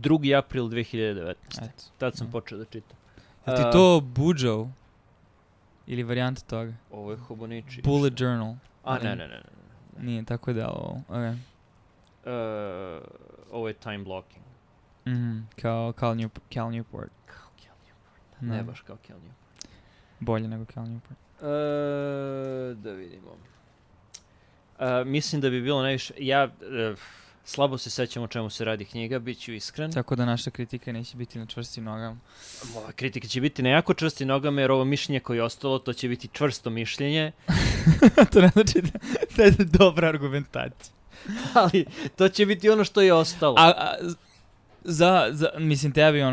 2. april 2019. Eto. Tad sam počeo da čitam. Je ti to Bujo? Ili varijanta toga? Ovo je Hobonichi. Bullet Journal. Ne. Nije, tako je delo ovo. Okay. Ovo je time blocking. Kao Cal Newport. Kao Cal Newport. Ne baš kao Cal Newport. Bolje nego Cal Newport. Da vidimo. Mislim da bi bilo najviše... slabo se sećam o čemu se radi knjiga, bit ću iskren. Tako da naša kritika neće biti na čvrstim nogama. Ova kritika će biti na jako čvrstim nogama, jer ovo mišljenje koje je ostalo, to će biti čvrsto mišljenje. To ne znači da je dobra argumentacija. Ali to će biti ono što je ostalo. Mislim, tebi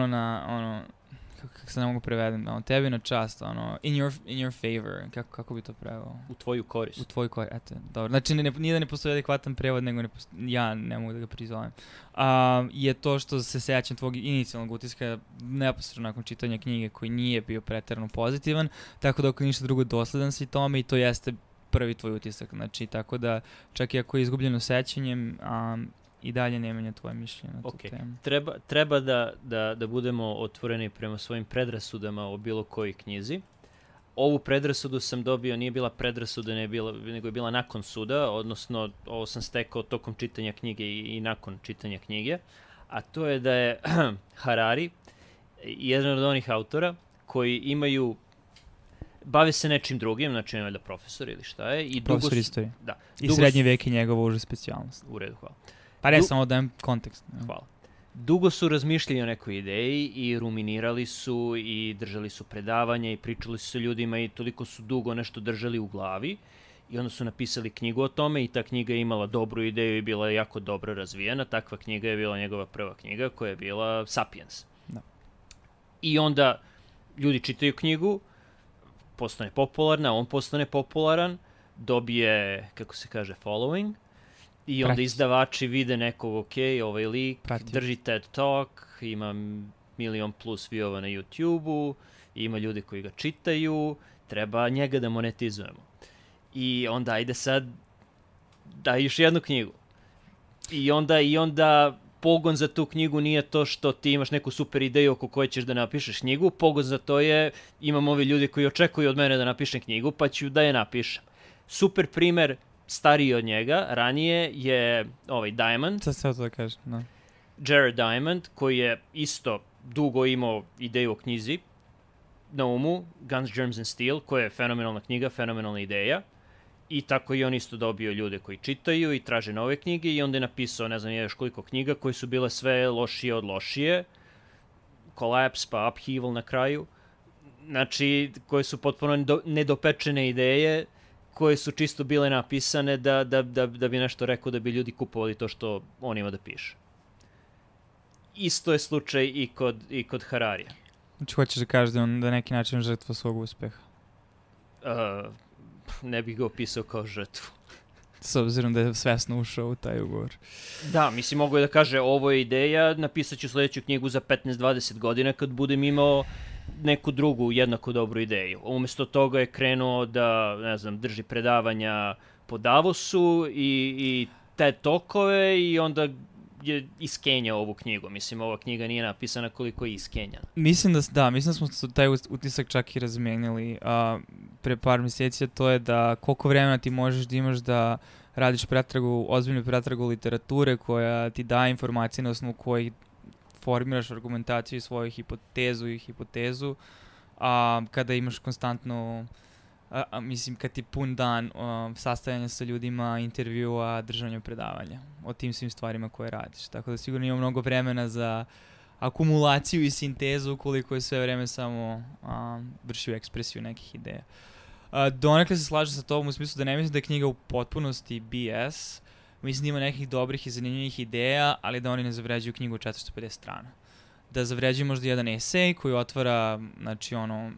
kako se ne mogu prevedem, tebi na čast, in your favor, kako bi to preveo? U tvoju korist. U tvoju korist, eto, dobro. Znači, nije da ne postoji adekvatan prevod, nego ja ne mogu da ga prizovem. Je to što se sećam tvog inicijalnog utiska neposredno nakon čitanja knjige koji nije bio preterano pozitivan, tako da ako ništa drugo dosledan si tome i to jeste prvi tvoj utisak. Znači, tako da čak i ako je izgubljeno sećanjem, i dalje ne menja tvoje mišljenje na tu temu. Treba da budemo otvoreni prema svojim predrasudama o bilo kojoj knjizi. Ovu predrasudu sam dobio, nije bila predrasuda, nego je bila nakon suda, odnosno ovo sam stekao tokom čitanja knjige i nakon čitanja knjige, a to je da je Harari jedan od onih autora koji imaju, bave se nečim drugim, znači nema da profesor ili šta je. Profesor istorije. Da. I srednji vek je njegova uža specijalnost. U redu, hvala. Pa ne, samo dajem kontekst. Hvala. Dugo su razmišljali o nekoj ideji i ruminirali su i držali su predavanja i pričali su sa ljudima i toliko su dugo nešto držali u glavi i onda su napisali knjigu o tome i ta knjiga je imala dobru ideju i bila jako dobro razvijena. Takva knjiga je bila njegova prva knjiga koja je bila Sapiens. Da. I onda ljudi čitaju knjigu, postane popularna, on postane popularan, dobije, kako se kaže, following. I onda izdavači vide nekog, ovaj lik drži TED Talk, ima 1 milion plus viewova na YouTube-u, ima ljudi koji ga čitaju, treba njega da monetizujemo. I onda ajde sad, daj još jednu knjigu. I onda pogon za tu knjigu nije to što ti imaš neku super ideju oko koje ćeš da napišeš knjigu, pogon za to je, imam ovi ljudi koji očekuju od mene da napišem knjigu, pa ću da je napišem. Super primer, stariji od njega, ranije je Diamond. Sad to da kažem, da. Jared Diamond, koji je isto dugo imao ideju o knjizi na umu, Guns, Germs and Steel, koja je fenomenalna knjiga, fenomenalna ideja. I tako i on isto dobio ljude koji čitaju i traže nove knjige i onda je napisao, ne znam, još koliko knjiga koje su bile sve lošije od lošije. Collapse, pa Upheaval na kraju. Znači, koje su potpuno nedopečene ideje, koje su čisto bile napisane da bi nešto rekao, da bi ljudi kupovali to što on ima da piše. Isto je slučaj i kod Hararija. Znači, hoćeš da kažeš da on na neki način žrtva svog uspeha? Ne bih ga opisao kao žrtvu. S obzirom da je svesno ušao u taj ugovor. Da, mislim, mogu je da kaže, ovo je ideja, napisat ću sledeću knjigu za 15-20 godina kad budem imao neku drugu jednako dobru ideju. Umesto toga je krenuo da, ne znam, drži predavanja po Davosu i TED Talkove i onda je iskenjao ovu knjigu. Mislim, ova knjiga nije napisana koliko je iskenjana. Mislim da smo taj utisak čak i razmenili pre par mjeseci, to je da koliko vremena ti možeš da imaš da radiš ozbiljnu pretragu literature koja ti daje informacije na osnovu kojih formiraš argumentaciju i svoju hipotezu, kada imaš konstantno, mislim, kad ti pun dan sastajanja sa ljudima, intervjua, držanja predavanja o tim svim stvarima koje radiš. Tako da sigurno ima mnogo vremena za akumulaciju i sintezu ukoliko je sve vreme samo vršio ekspresiju nekih ideja. Donekle se slažem sa tobom u smislu da ne mislim da je knjiga u potpunosti BS. Mislim da ima nekih dobrih i zanimljivih ideja, ali da oni ne zavređuju knjigu od 450 strana. Da zavređuju možda jedan esej koji otvara, znači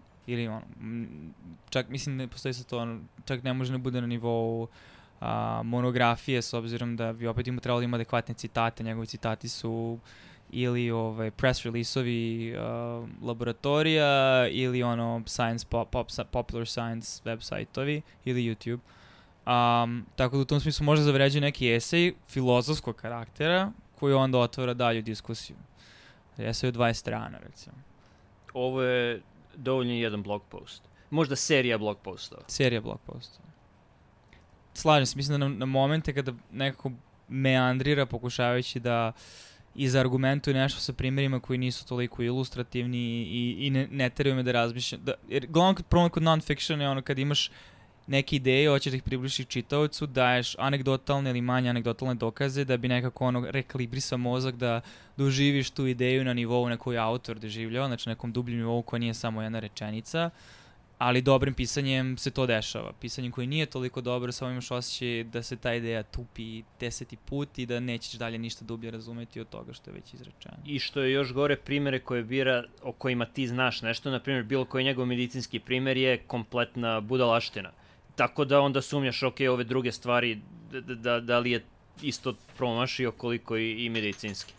čak mislim da postoji sa to, čak ne može da bude na nivou monografije, s obzirom da bi opet trebalo da ima adekvatne citate. Njegovi citati su ili press release-ovi laboratorija ili science, popular science website-ovi ili YouTube. Tako da u tom smislu može zavređuje neki esej filozofskog karaktera koji onda otvara dalju diskusiju. Esej od 20 strana, recimo. Ovo je dovoljno jedan blog post. Možda serija blog postova. Serija blog postova. Slažem se, mislim da na momente kada nekako meandrira pokušavajući da izargumentuje nešto sa primjerima koji nisu toliko ilustrativni i ne teraju me da razmišljam. Jer glavno problem kod non-fiction je ono kad imaš neke ideje, hoćeš da ih približiš čitaocu, daješ anegdotalne ili manje anegdotalne dokaze da bi nekako ono rekalibrisao mozak da doživiš tu ideju na nivou na koju je autor doživljao, znači nekom dubljem nivou koja nije samo jedna rečenica, ali dobrim pisanjem se to dešava. Pisanjem koji nije toliko dobro, samo imaš osjećaj da se ta ideja tupi 10. put i da nećeš dalje ništa dublje razumeti od toga što je već izrečeno. I što je još gore, primere koje bira, o kojima ti znaš nešto, na primjer, bilo koji njegov medicinski primer je kompletna budalaština. Tako da onda sumnjaš, ok, ove druge stvari, da li je isto promašio koliko i medicinski.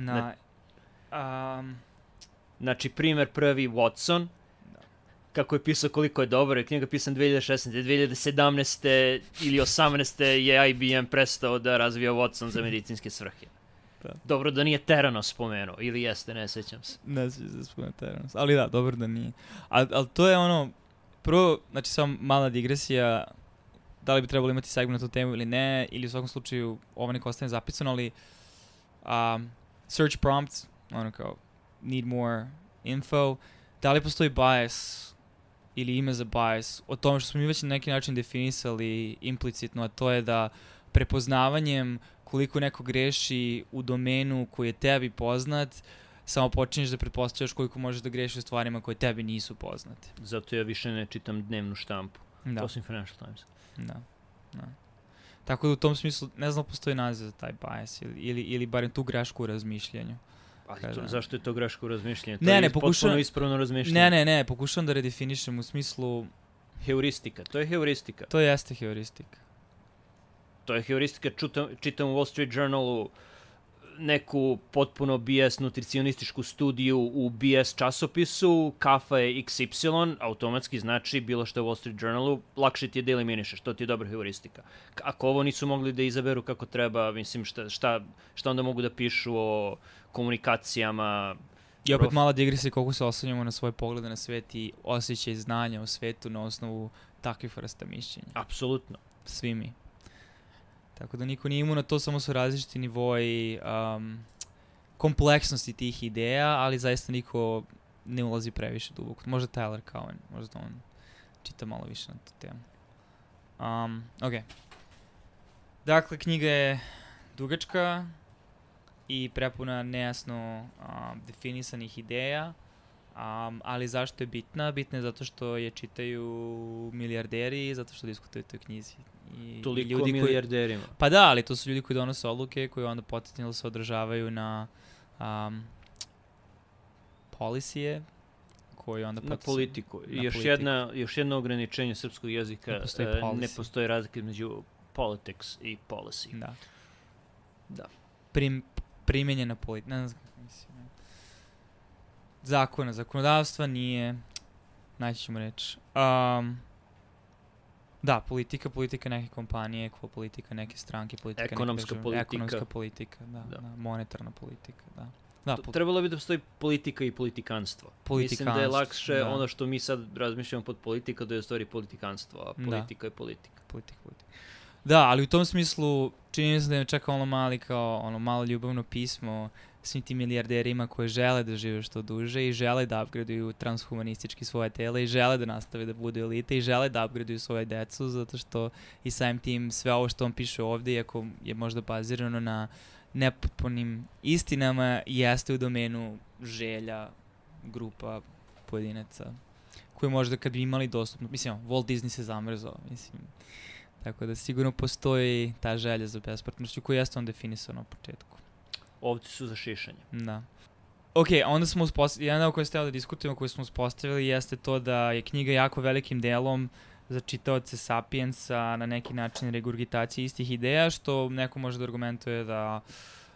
Znači, primer prvi, Watson, kako je pisao koliko je dobar, je knjiga pisan 2016. 2017. ili 18. je IBM prestao da razvija Watson za medicinske svrhe. Da. Dobro da nije Theranos spomenuo, ili jeste, ne sećam se. Ne sećam se spomenuo Theranos, ali da, dobro da nije. Ali to je ono, prvo, znači samo mala digresija, da li bi trebalo imati segment na tu temu ili ne, ili u svakom slučaju ovo neko ostane zapisano, ali search prompts, ono kao, need more info, da li postoji bias ili ime za bias, o tome što smo mi već na neki način definisali implicitno, a to je da prepoznavanjem koliko neko greši u domenu koji je tebi poznat, samo počinješ da pretpostavljaš koliko možeš da greši u stvarima koje tebi nisu poznate. Zato ja više ne čitam dnevnu štampu. Da. Osim Financial Times. Da. Tako da u tom smislu ne znam da postoji naziv za taj bias ili barem tu grešku u razmišljanju. Zašto je to greška u razmišljanju? To je potpuno ispravno razmišljanje. Ne, pokušavam da redefinišem u smislu... Heuristika, to je heuristika. To jeste heuristika. To je heuristika, čitam u Wall Street Journalu neku potpuno BS nutricionističku studiju u BS časopisu, kafa je XY, automatski znači bilo što je u Wall Street Journalu, lakše ti je da eliminišeš, to ti je dobra heuristika. Ako ovo nisu mogli da izaberu kako treba, mislim, šta onda mogu da pišu o komunikacijama. I opet mala digresija koliko se oslanjamo na svoje poglede na svet i osjećaj znanja u svetu na osnovu takvih vrsta mišljenja. Apsolutno. Svi mi. Tako da niko nije imao na to, samo su različiti nivoji kompleksnosti tih ideja, ali zaista niko ne ulazi previše duboko. Možda Tyler Cowen, možda on čita malo više na tu temu. Ok. Dakle, knjiga je dugačka i prepuna nejasno definisanih ideja, ali zašto je bitna? Bitna je zato što je čitaju milijarderi, zato što diskutuju o toj knjizi. Toliko ljudi milijarderima. Pa da, ali to su ljudi koji donose odluke, koji onda potencijalno se održavaju na policije, koji onda na politiku. I još jedno ograničenje srpskog jezika, ne postoji razlika između politics i policy. Da. Primenjena politika, ne znam kako mislim. Zakonodavstva nije, naći ćemo reći. Da, politika neke kompanije, politika neke stranke, ekonomska politika, da. Monetarna politika, da. Trebalo bi da postoji politika i politikanstvo. Mislim da je lakše ono što mi sad razmišljamo pod politika, da je u stvari politikanstvo, a politika je politika. Politika. Da, ali u tom smislu čini mi se da je čekao ono malo ljubavno pismo svim tim milijarderima koji žele da žive što duže i žele da upgraduju transhumanistički svoje tela i žele da nastave da budu elite i žele da upgraduju svoje decu, zato što i samim tim sve ovo što on piše ovdje, iako je možda bazirano na nepotpunim istinama, jeste u domenu želja grupa pojedinaca koji možda kad bi imali dostupno, mislim, Walt Disney se zamrzao, mislim. Tako da sigurno postoji ta želja za besmrtnošću koju jeste on definisao na početku. Ovdje su za šišanje. Da. Ok, onda smo jedna o kojoj ste da diskutujemo, koju smo uspostavili, jeste to da je knjiga jako velikim delom za čitaoce Sapiensa na neki način regurgitacije istih ideja, što neko može da argumentuje da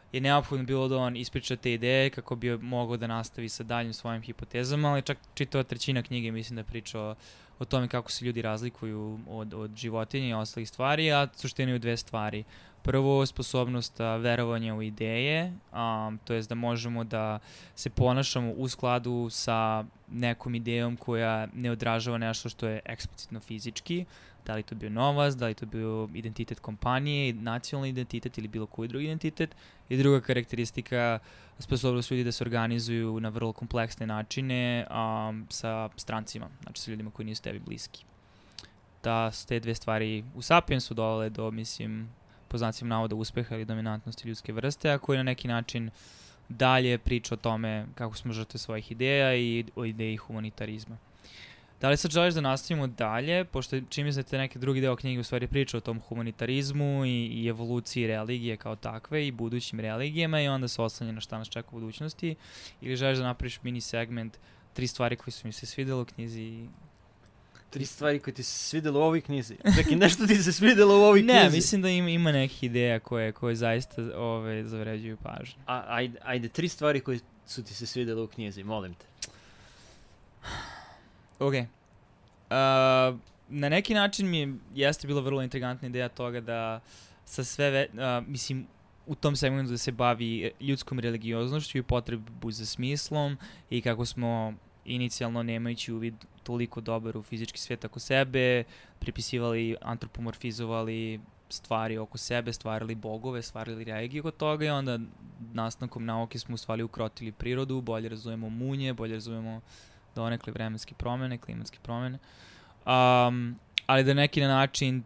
je neophodno bilo da on ispriča te ideje kako bi mogao da nastavi sa daljim svojim hipotezama, ali čak čitava trećina knjige mislim da priča o tome kako se ljudi razlikuju od životinja i ostalih stvari, a suština je 2 stvari. Prvo, sposobnost verovanja u ideje, to jest da možemo da se ponašamo u skladu sa nekom idejom koja ne odražava nešto što je eksplicitno fizički, da li to bio novac, da li to bio identitet kompanije, nacionalni identitet ili bilo koji drugi identitet. I druga karakteristika, sposobnost ljudi da se organizuju na vrlo kompleksne načine sa strancima, znači sa ljudima koji nisu tebi bliski. Da su te 2 stvari u Sapiensu dovele do, mislim, po znacima navoda uspeha ili dominantnosti ljudske vrste, a koji na neki način dalje priča o tome kako smo žrtve svojih ideja i o ideji humanitarizma. Da li sad želiš da nastavimo dalje, pošto čini mi se da neke drugi deo knjige u stvari priča o tom humanitarizmu i evoluciji religije kao takve i budućim religijama i onda se oslanja na šta nas čeka u budućnosti, ili želiš da napraviš mini segment 3 stvari koje su mi se svidjelo u knjizi? 3 stvari koje ti se svidjelo u ovoj knjizi? Čekaj, nešto ti se svidjelo u ovoj knjizi? Ne, mislim da ima nekih ideja koje zaista zavređuju pažnju. Ajde, 3 stvari koje su ti se svidjelo u knjizi, molim te. Ok. Na neki način jeste bila vrlo intrigantna ideja toga da sa sve, mislim, u tom segmentu da se bavi ljudskom religioznošću i potrebu za smislom i kako smo inicijalno nemajući uvid toliko dobar u fizički svijet oko sebe, pripisivali, antropomorfizovali stvari oko sebe, stvarali bogove, stvarali religiju oko toga i onda nastankom nauke smo u stvari ukrotili prirodu, bolje razumemo munje, bolje razumemo donekle vremenske promjene, klimatske promjene. Ali da neki način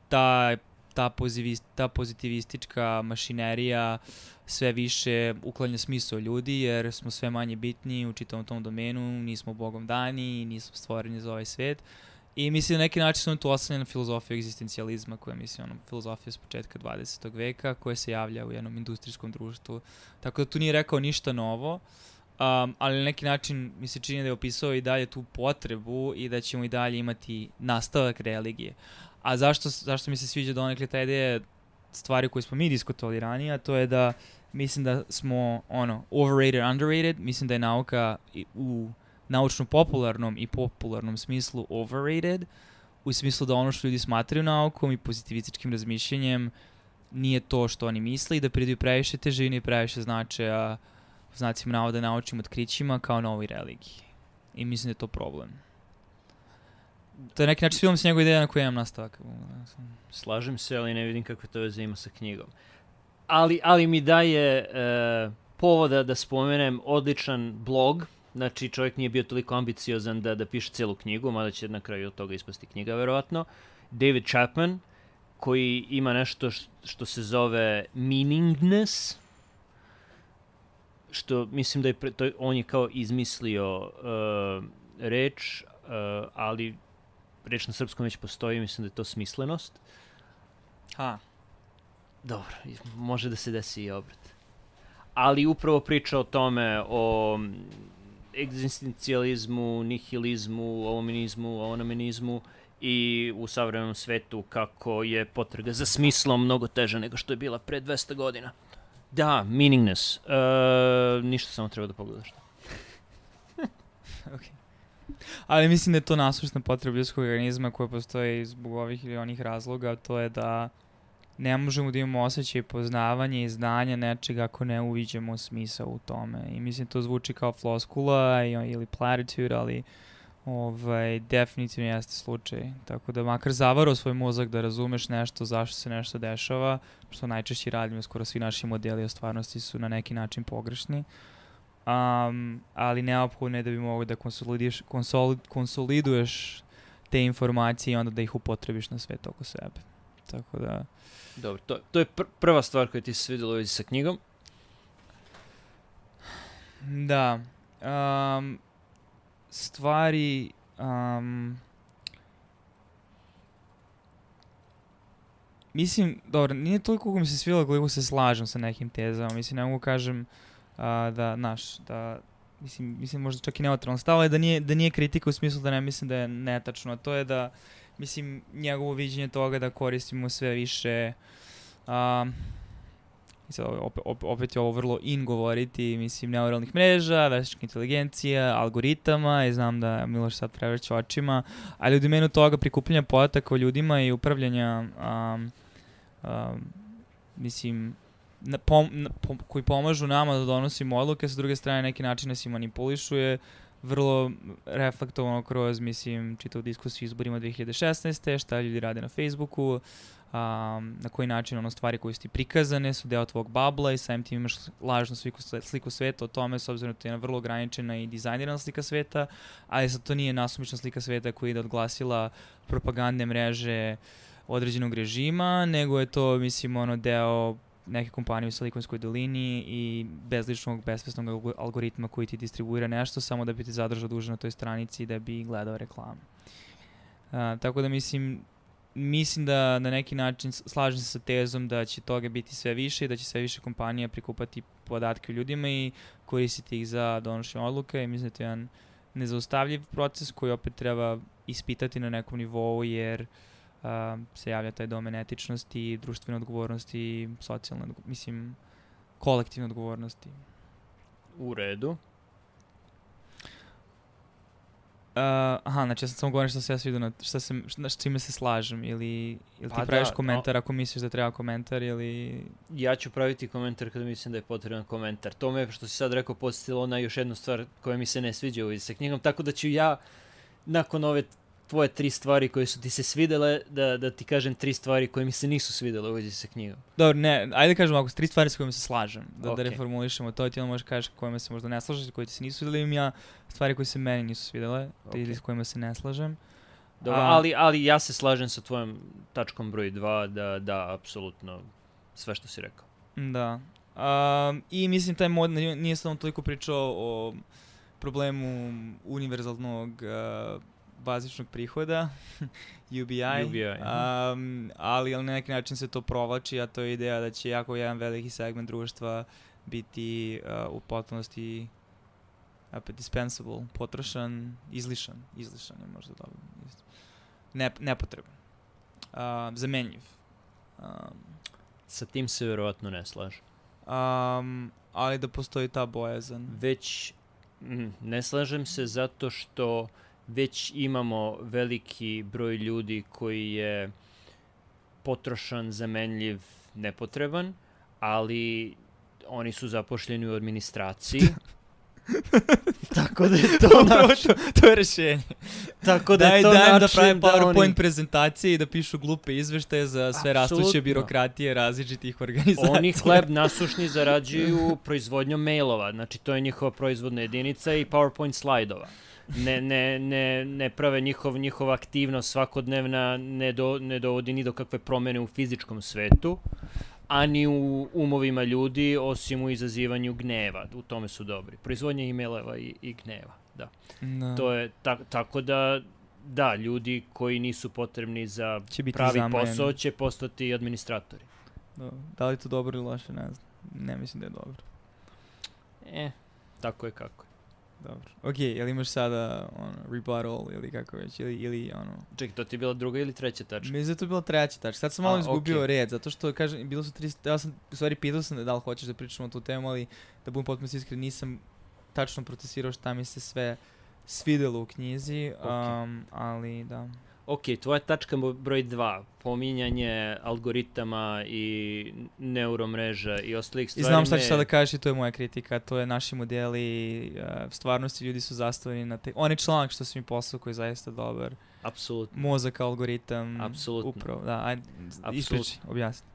ta pozitivistička mašinerija sve više uklanja smisao ljudi jer smo sve manje bitni u čitavom tom domenu, nismo Bogom dani, nismo stvoreni za ovaj svet. I mislim da neki način su tu oslanja na filozofiju egzistencijalizma koja je mislim filozofija s početka 20. veka koja se javlja u jednom industrijskom društvu. Tako da tu nije rekao ništa novo. Ali na neki način mi se čini da je opisao i dalje tu potrebu i da ćemo i dalje imati nastavak religije. A zašto mi se sviđa donekle ta ideja stvari koje smo mi diskutovali ranije, a to je da mislim da smo overrated, underrated, mislim da je nauka u naučno-popularnom i popularnom smislu overrated, u smislu da ono što ljudi smatraju naukom i pozitivističkim razmišljanjem nije to što oni misle i da pridaju previše težine i previše značaja znacima navoda naučnim otkrićima kao novoj religiji. I mislim da je to problem. To je neki način film s njegove ideje na koje imam nastavak. Slažem se, ali ne vidim kakve to veze ima sa knjigom. Ali mi daje povoda da spomenem odličan blog. Znači, čovjek nije bio toliko ambiciozan da piše cijelu knjigu, mada će na kraju od toga ispasti knjiga, verovatno. David Chapman, koji ima nešto što se zove meaningness, što mislim da on je kao izmislio reč, ali reč na srpskom već postoji, mislim da je to smislenost. Dobro, može da se desi i obrat. Ali upravo priča o tome, o egzistencijalizmu, nihilizmu, onomenizmu i u savremenom svetu kako je potraga za smislom mnogo teža nego što je bila pre 200 godina. Da, meaningness. Ništa samo treba da pogledaš. Okay. Ali mislim da je to nasušna potreba ljudskog organizma koja postoji zbog ovih ili onih razloga, to je da ne možemo da imamo osjećaj poznavanja i znanja nečega ako ne uviđemo smisao u tome. I mislim to zvuči kao floskula ili platitude, ali definitivno jeste slučaj. Tako da makar zavarao svoj mozak da razumeš nešto, zašto se nešto dešava, što najčešće radimo, skoro svi naši modeli o stvarnosti su na neki način pogrešni. Ali neophodno je da bi mogao da konsoliduješ te informacije i onda da ih upotrebiš na svet oko sebe. Tako da... Dobro, to je prva stvar koja ti se svidjela u vezi sa knjigom. Da. Stvari... mislim, dobro, nije toliko koliko mi se svidjelo koliko se slažem sa nekim tezama. Mislim, ne mogu kažem mislim možda čak i neutralno stav, ali da nije kritika u smislu da ne mislim da je netačno. To je da, mislim, njegovo viđenje toga da koristimo sve više I sad, opet je ovo vrlo in govoriti, mislim, neuralnih mreža, veštačka inteligencija, algoritama, i znam da Miloš sad prevrće očima, ali u domenu toga prikupljanja podataka o ljudima i upravljanja, mislim, koji pomažu nama da donosimo odluke, sa druge strane neki način nas i manipulišuje, vrlo reflektovano kroz, mislim, čitavu diskusiju izborima 2016. Šta ljudi rade na Facebooku, na koji način stvari koje su ti prikazane su deo tvog babla i samim tim imaš lažnu sliku sveta o tome, s obzirom da to je vrlo ograničena i dizajnirana slika sveta, ali sad to nije nasumična slika sveta koja ide od glasila propagandne mreže određenog režima, nego je to, mislim, deo neke kompanije u Silikonskoj dolini i bezličnog, besvesnog algoritma koji ti distribuira nešto samo da bi ti zadržao duže na toj stranici i da bi gledao reklame. Tako da mislim da na neki način slažem se sa tezom da će toga biti sve više i da će sve više kompanija prikupati podatke o ljudima i koristiti ih za donošenje odluka i mislim da to je jedan nezaustavljiv proces koji opet treba ispitati na nekom nivou jer se javlja taj domen etičnosti, društvene odgovornosti, socijalne, mislim, kolektivne odgovornosti. U redu. Znači ja sam samo govorim što se ja sviđa, s čime se slažem ili ti praviš komentar ako misliš da treba komentar ili... Ja ću praviti komentar kada mislim da je potreban komentar. To me, što si sad rekao, podsjetilo na još jednu stvar koja mi se ne sviđa u vezi sa knjigom, tako da ću ja nakon ove tvoje 3 stvari koje su ti se svidele, da ti kažem 3 stvari koje mi se nisu svidele u vezi sa knjigom. Dobro, ne, ajde kažemo ako 3 stvari s kojima se slažem, da reformulišemo to, ti onda možeš kažeš kojima se možda ne slažeš, koji ti se nisu svidele, imam ja stvari koje se meni nisu svidele, ili s kojima se ne slažem. Dobro, ali ja se slažem sa tvojom tačkom broj 2, da, apsolutno, sve što si rekao. Da. I mislim, taj mod, nije samo toliko pričao o problemu univerzalnog bazičnog prihoda, UBI, ali na neki način se to provlači, a to je ideja da će jako jedan veliki segment društva biti u potpunosti dispensable, potrošan, izlišan je možda dobro, nepotreban, zamenljiv. Sa tim se vjerovatno ne slažem. Ali da postoji ta bojazan. Već ne slažem se zato što već imamo veliki broj ljudi koji je potrošan, zamenljiv, nepotreban, ali oni su zapošljeni u administraciji. Tako da je to to je rješenje. Tako da je to način da prave PowerPoint prezentacije i da pišu glupe izveštaje za sve rastuće birokratije različitih organizacija. Oni hleb nasušni zarađuju proizvodnjom mailova, znači to je njihova proizvodna jedinica i PowerPoint slajdova. Ne prave njihova aktivnost svakodnevna, ne dovodi ni do kakve promjene u fizičkom svetu, ani u umovima ljudi, osim u izazivanju gneva. U tome su dobri. Proizvodnja e-mailova i gneva, da. No. To je tako da, ljudi koji nisu potrebni za pravi posao će postati administratori. Da li to dobro ili loše, ne znam. Ne mislim da je dobro. Tako je kako je. Dobro. Jel imaš sada rebuttal ili kako već, ili Čekaj, to ti je bila druga ili treća tačka? Mislim da je to bila treća tačka. Sad sam malo izgubio red, zato što, kažem, bilo su 3... Ja sam, u stvari, pitao sam da li hoćeš da pričamo o tu temu, ali da budem potpuno iskren, nisam tačno procesirao šta mi se sve svidelo u knjizi, ali da... Tvoja tačka broj 2, pominjanje algoritama i neuromreža i ostalih stvari. I znam šta ćeš sada kažeš i to je moja kritika, to je naši modeli stvarnosti, ljudi su zastavljeni na on je članak što si mi poslao koji je zaista dobar. Apsolutno. Mozak, algoritam. Apsolutno. Upravo, da, ajde, ispriči, objasni.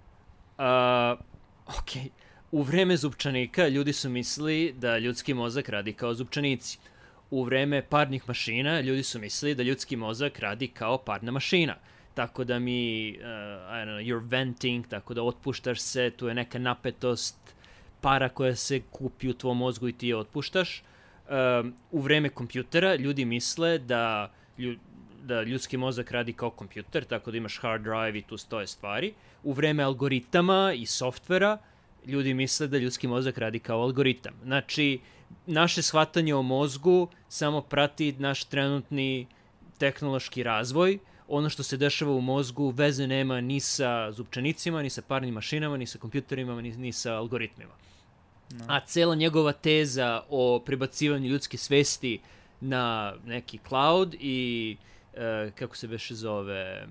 U vreme zupčanika ljudi su mislili da ljudski mozak radi kao zupčanici. U vreme parnih mašina ljudi su mislili da ljudski mozak radi kao parna mašina. Tako da you're venting, tako da otpuštaš se, tu je neka napetost, para koja se kupi u tvom mozgu i ti je otpuštaš. U vreme kompjutera ljudi misle da ljudski mozak radi kao kompjuter, tako da imaš hard drive i tu stoje stvari. U vreme algoritama i softvera ljudi misle da ljudski mozak radi kao algoritam. Znači, naše shvatanje o mozgu samo prati naš trenutni tehnološki razvoj, ono što se dešava u mozgu veze nema ni sa zupčanicima, ni sa parnim mašinama, ni sa kompjuterima, ni sa algoritmima. No. A cela njegova teza o prebacivanju ljudske svesti na neki cloud i kako se beše zove...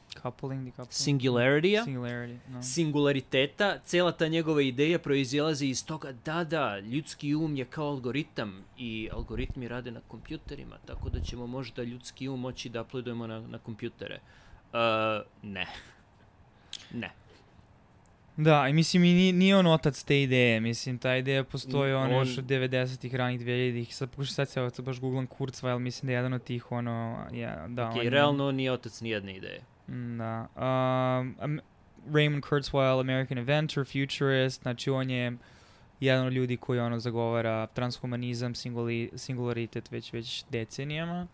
Singulariteta, cela ta njegova ideja proizilazi iz toga da, ljudski um je kao algoritam i algoritmi rade na kompjuterima, tako da ćemo možda ljudski um moći da uploadujemo na kompjutere. Ne. Da, i mislim, nije on otac te ideje, mislim, ta ideja postoji još od 90-ih, ranih 2000-ih, sad se baš googlam Kurzweil, mislim da je jedan od tih, realno on nije otac nijedne ideje. Da. Raymond Kurzweil, American inventor, futurist, znači on je jedan od ljudi koji zagovara transhumanizam, singularitet već decenijama.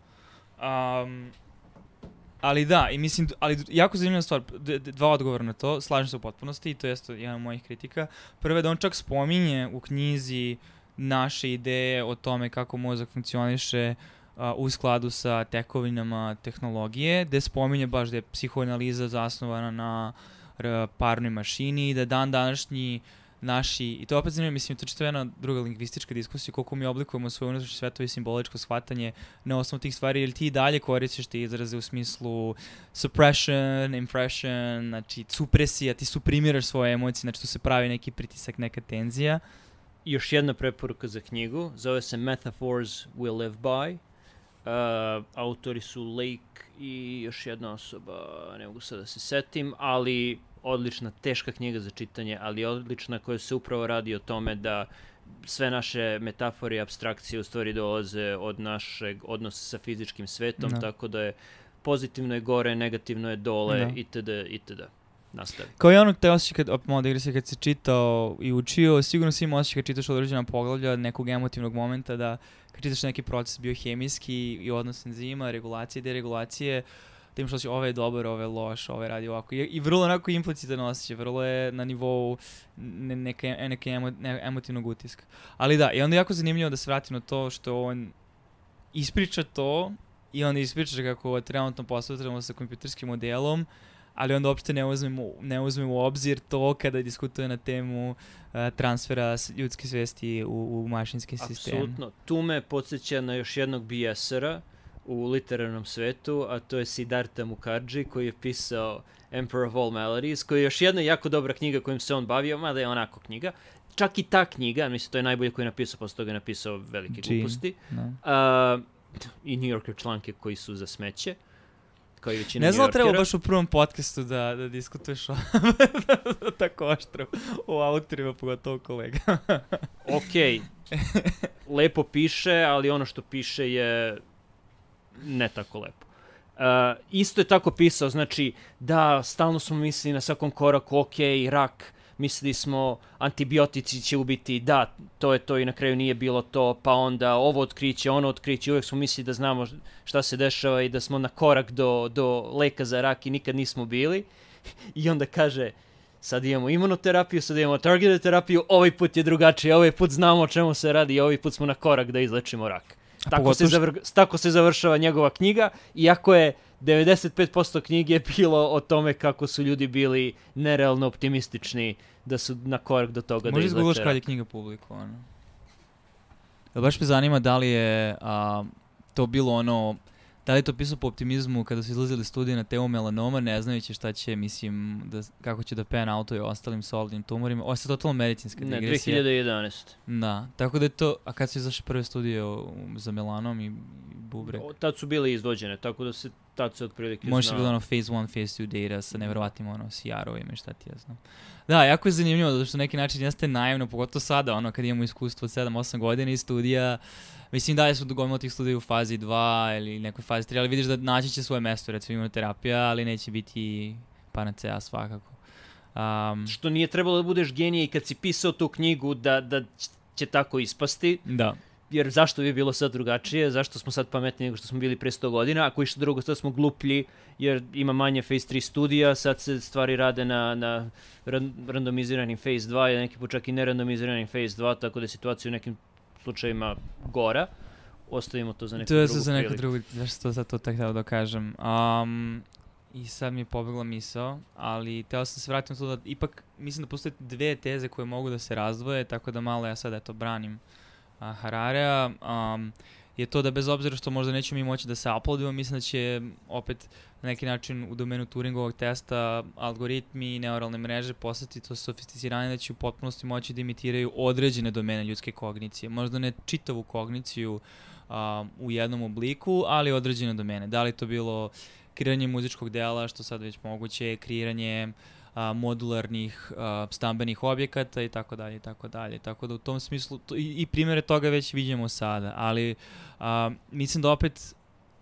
Ali da, i mislim, jako zanimljiva stvar, dva odgovora na to, slažem se u potpunosti i to je jedan od mojih kritika. Prvo je da on čak spominje u knjizi naše ideje o tome kako mozak funkcioniše u skladu sa tekovinama tehnologije, gde spominje baš da je psihoanaliza zasnovana na parnoj mašini i da dan današnji naši, i to opet zanimljivo, mislim, to je jedna druga lingvistička diskusija, koliko mi oblikujemo svoje unutrašnje svetovo i simboličko shvatanje na osnovu tih stvari, jer ti dalje koristiš te izraze u smislu suppression, impression, znači supresija, ti suprimiraš svoje emocije, znači tu se pravi neki pritisak, neka tenzija. Još jedna preporuka za knjigu, zove se Metaphors We Live By. Autori su Lake i još jedna osoba, ne mogu sad da se setim, ali odlična, teška knjiga za čitanje, ali odlična, koja se upravo radi o tome da sve naše metafore i apstrakcije u stvari dolaze od našeg odnosa sa fizičkim svetom, tako da je pozitivno je gore, negativno je dole, itd. Nastavi. Kao i onog te osjećaj kad se čitao i učio, sigurno si imao osjećaj kad čitaš određena poglavlja nekog emotivnog momenta, da kad čitaš neki proces biohemijski i odnos enzima, regulacije, deregulacije, da imaš osjećaj ovo je dobar, ovo je loš, ovo je radi ovako. I vrlo onako implicitan osjećaj, vrlo je na nivou neke emotivnog utiska. Ali da, i onda je jako zanimljivo da se vratim na to što on ispriča to i onda ispriča kako trenutno posvetramo sa kompjuterskim modelom, ali onda uopšte ne uzmemo u obzir to kada diskutuje na temu transfera ljudske svesti u mašinski sistem. Apsolutno. Tu me podsjeća na još jednog BS-era u literarnom svetu, a to je Siddhartha Mukherjee, koji je pisao Emperor of All Maladies, koji je još jedna jako dobra knjiga kojim se on bavio, mada je onako knjiga. Čak i ta knjiga, mislim, to je najbolje koji je napisao, posle toga je napisao velike gluposti. I New Yorker članke koji su za smeće. Ne znam, treba baš u prvom podcastu da diskutuješ tako oštro o autorima, pogotovo kolega. Okej, lepo piše, ali ono što piše je ne tako lepo. Isto je tako pisao, znači da, stalno smo mislili na svakom koraku, rak, mislili smo antibiotici će ubiti, da, to je to i na kraju nije bilo to, pa onda ovo otkriće, ono otkriće, uvijek smo mislili da znamo šta se dešava i da smo na korak do leka za rak i nikad nismo bili. I onda kaže, sad imamo imunoterapiju, sad imamo targeted terapiju, ovaj put je drugačije, ovaj put znamo o čemu se radi i ovaj put smo na korak da izlečimo rak. Tako se završava njegova knjiga, iako je 95% knjige bilo o tome kako su ljudi bili nerealno optimistični da su na korak do toga da izleče rak. Možda izgledaš kad je knjiga publikovana. Baš me zanima da li je to bilo da li je to pisao po optimizmu kada su izlazili studije na temu melanoma, ne znajući šta će, mislim, kako će da pan out i ostalim solidnim tumorima. Ovo je totalno medicinska digresija. 2011. Da, tako da je to, a kad su izašli prve studije za melanom i bubreg? Tad su bile izvođene, tako da tad se otprilike znao. Možda je bilo phase 1, phase 2 data sa nevjerovatnim CR-ovima i šta ti ja znam. Da, jako je zanimljivo, zato što na neki način jeste naivno, pogotovo sada, kad imamo iskustvo od 7-8 godina i studija. Mislim da su gomila tih studija u fazi 2 ili nekoj fazi 3, ali vidiš da naći će svoje mesto, recimo imunoterapija, ali neće biti panacea svakako. Što nije trebalo da budeš genije i kad si pisao tu knjigu da će tako ispasti. Da. Jer zašto bi bilo sad drugačije, zašto smo sad pametniji nego što smo bili pre 100 godina, ako išta drugo, sad smo gluplji jer ima manje phase 3 studija, sad se stvari rade na randomiziranim phase 2 i neki put čak i nerandomiziranim phase 2, tako da je situacija u nekim slučajima gora. Ostavimo to za neku drugu priliku. Zašto sad to tako da kažem. I sad mi je pobegla misao, ali teo sam se vratiti na to da ipak mislim da postoje dve teze koje mogu da se razdvoje, tako da malo ja sad eto branim Hararea. Je to da bez obzira što možda nećemo mi moći da se uploadimo, mislim da će opet na neki način u domenu Turingovog testa algoritmi i neuralne mreže postati to sofisticirane da će u potpunosti moći da imitiraju određene domene ljudske kognicije. Možda ne čitavu kogniciju u jednom obliku, ali određene domene. Da li to bilo kreiranje muzičkog dela, što sad već moguće, kreiranje modularnih stambenih objekata i tako dalje i tako dalje. Tako da u tom smislu i primjere toga već vidimo sada, ali mislim da opet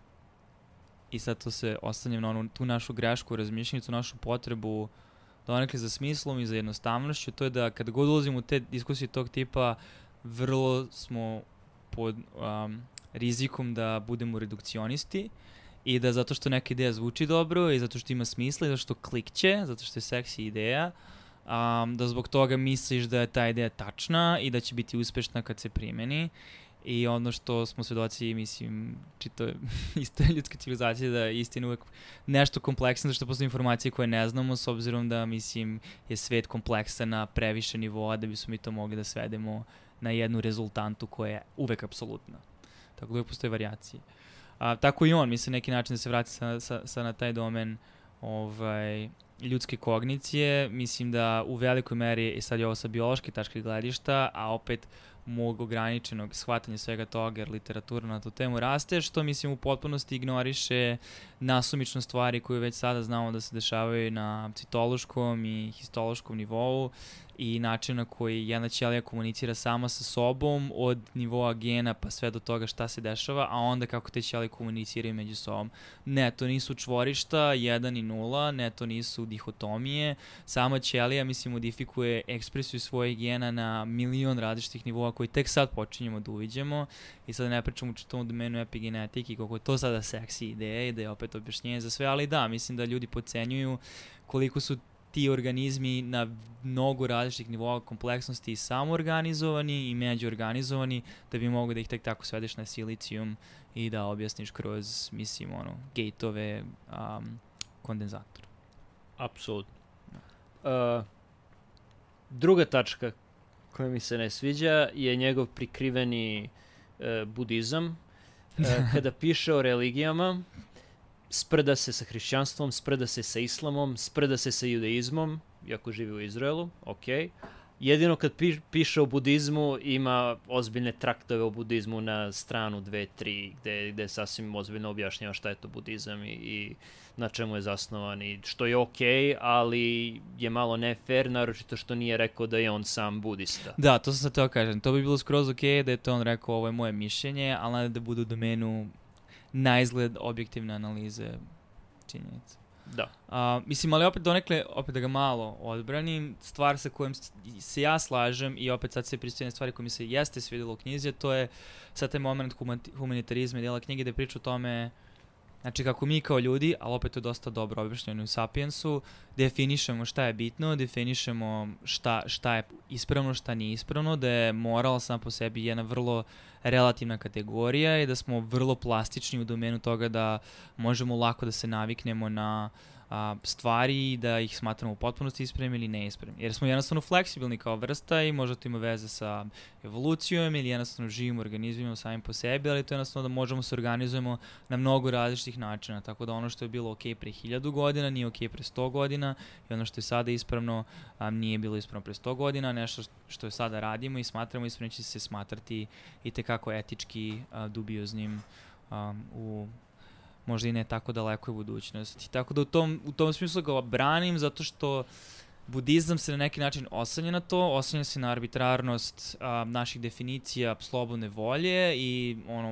i sad to se ostanjem na tu našu grešku u razmišljanju, tu našu potrebu donekle za smislom i za jednostavnošću, to je da kada god ulazimo u te diskusije tog tipa, vrlo smo pod rizikom da budemo redukcionisti i da zato što neka ideja zvuči dobro i zato što ima smisla i zato što klikće, zato što je seksi ideja, da zbog toga misliš da je ta ideja tačna i da će biti uspešna kad se primeni. I ono što smo svedoci, mislim, isto je ljudska civilizacija, da je istina uvek nešto kompleksno, što postoje informacije koje ne znamo, s obzirom da, mislim, je svet kompleksan na previše nivoa da bismo mi to mogli da svedemo na jednu rezultantu koja je uvek apsolutna. Tako da uvek postoje varijacije. Tako i on, mislim, neki način da se vrati sa na taj domen ljudske kognicije. Mislim da u velikoj meri, i sad je ovo sa biološke tačke gledišta, a opet mog ograničenog shvatanja svega toga, jer literatura na tu temu raste, što mislim u potpunosti ignoriše nasumično stvari koje već sada znamo da se dešavaju na citološkom i histološkom nivou i način na koji jedna ćelija komunicira sama sa sobom od nivoa gena pa sve do toga šta se dešava, a onda kako te ćelije komuniciraju među sobom. Ne, to nisu čvorišta 1 i 0, ne, to nisu dihotomije. Sama ćelija, mislim, modifikuje ekspresiju svojih gena na milion različitih nivoa koji tek sad počinjemo da uviđemo i sad ne pričamo u čitavom domenu epigenetike i koliko je to sada seksi ideja i da je opet objašnjenje za sve, ali da, mislim da ljudi podcenjuju koliko su ti organizmi na mnogo različitih nivoa kompleksnosti i samoorganizovani i međuorganizovani da bi mogli da ih tek tako svedeš na silicijum i da objasniš kroz, mislim, gate-ove kondenzator. Apsolutno. Druga tačka koja mi se ne sviđa je njegov prikriveni budizam. Kada piše o religijama, sprda se sa hrišćanstvom, sprda se sa islamom, sprda se sa judaizmom, iako živi u Izraelu, okej. Jedino kad piše o budizmu, ima ozbiljne traktove o budizmu na stranu 2-3, gde sasvim ozbiljno objašnjava šta je to budizam i na čemu je zasnovan i što je okej, ali je malo ne fair, naročito što nije rekao da je on sam budista. Da, to sam sad teo kažem. To bi bilo skroz okej da je to on rekao, ovo je moje mišljenje, ali ne da bude u domenu na izgled objektivne analize činjenica. Da. Mislim, ali opet donekle, opet da ga malo odbranim, stvar sa kojom se ja slažem i opet sad se pristojne stvari koje mi se jeste svidjelo u knjizi, to je sad taj moment humanitarizma i dela knjige da priča o tome, znači kako mi kao ljudi, ali opet to je dosta dobro objašnjeno u Sapiensu, definišemo šta je bitno, definišemo šta je ispravno, šta nije ispravno, da je moral sam po sebi jedna vrlo relativna kategorija i da smo vrlo plastični u domenu toga da možemo lako da se naviknemo na stvari i da ih smatramo u potpunosti ispravnim ili neispravnim. Jer smo jednostavno fleksibilni kao vrsta i možda to ima veze sa evolucijom ili jednostavno živim organizmima samim po sebi, ali to je jednostavno da možemo se organizujemo na mnogo različitih načina. Tako da ono što je bilo okej pre 1000 godina nije okej pre 100 godina i ono što je sada ispravno nije bilo ispravno pre 100 godina. Nešto što je sada radimo i smatramo ispravno će se smatrati i tekako etički dubioznim u možda i ne tako dalekoj budućnosti. Tako da u tom smislu ga branim zato što budizam se na neki način oslanja na to, oslanja se na arbitrarnost naših definicija slobodne volje i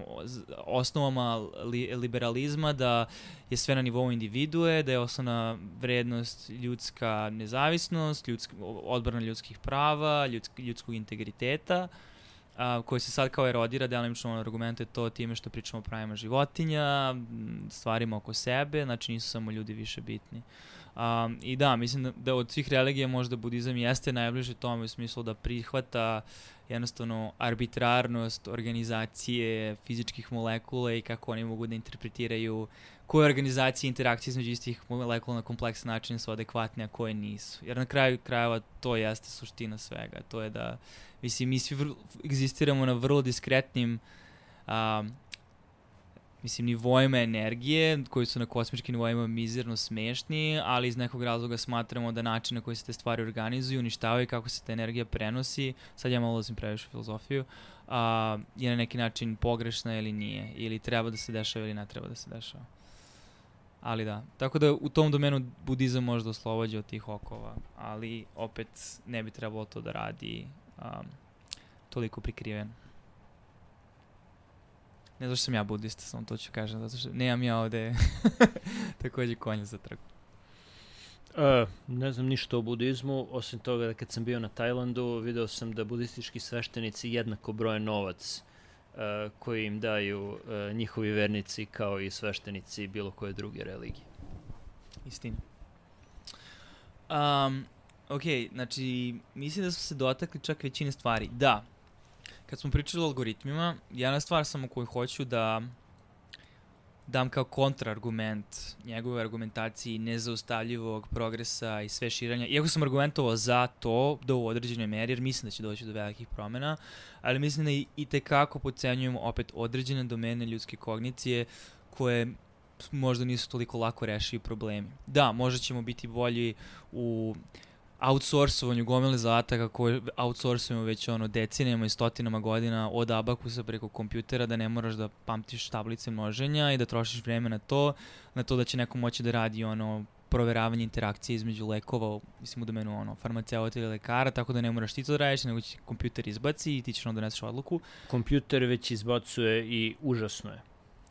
osnovama liberalizma da je sve na nivou individue, da je osnovna vrednost ljudska nezavisnost, odbrana ljudskih prava, ljudskog integriteta, koji se sad kao erodira, delimično argumentuje to time što pričamo o pravima životinja, stvarima oko sebe, znači nisu samo ljudi više bitni. I da, mislim da od svih religija možda budizam jeste najbliže tome u smislu da prihvata jednostavno arbitrarnost organizacije fizičkih molekula i kako oni mogu da interpretiraju koje organizacije interakcije između istih molekula na kompleksan način su adekvatne, a koje nisu. Jer na kraju krajeva to jeste suština svega. To je da, mislim, mi svi egzistiramo na vrlo diskretnim nivoima energije, koji su na kosmičkim nivoima mizerno smešni, ali iz nekog razloga smatramo da način na koji se te stvari organizuju, uništavaju, kako se ta energija prenosi, sad ja malo ulazim previše u filozofiju, je na neki način pogrešna ili nije, ili treba da se dešava ili ne treba da se dešava. Ali da, tako da u tom domenu budizam možda oslobađa od tih okova, ali opet ne bi trebalo to da radi toliko prikriveno. Ne zato što sam ja budista, samo to ću kažem, zato što nemam ja ovde također konja za trku. Ne znam ništa o budizmu, osim toga da kad sam bio na Tajlandu, video sam da budistički sveštenici jednako broje novac koji im daju njihovi vernici kao i sveštenici bilo koje druge religije. Istina. Ok, znači, mislim da smo se dotakli čak većine stvari. Da, kad smo pričali o algoritmima, jedna stvar samo koju hoću da dam kao kontraargument njegove argumentaciji nezaustavljivog progresa i sve širanja. Iako sam argumentovao za to do u određenoj meri, jer mislim da će doći do velikih promjena, ali mislim da i tekako podcenjujemo opet određene domene ljudske kognicije koje možda nisu toliko lako rešivi problemi. Da, možda ćemo biti bolji u outsourcovanju gomile zadataka koje outsourcujemo već decenijama i stotinama godina od abakusa preko kompjutera, da ne moraš da pamtiš tablice množenja i da trošiš vreme na to da će neko moći da radi proveravanje interakcije između lekova, mislim u domenu farmaceuta ili lekara, tako da ne moraš ti to da radiš, nego će kompjuter izbaci i ti ćeš onda doneseš odluku. Kompjuter već izbacuje i užasno je.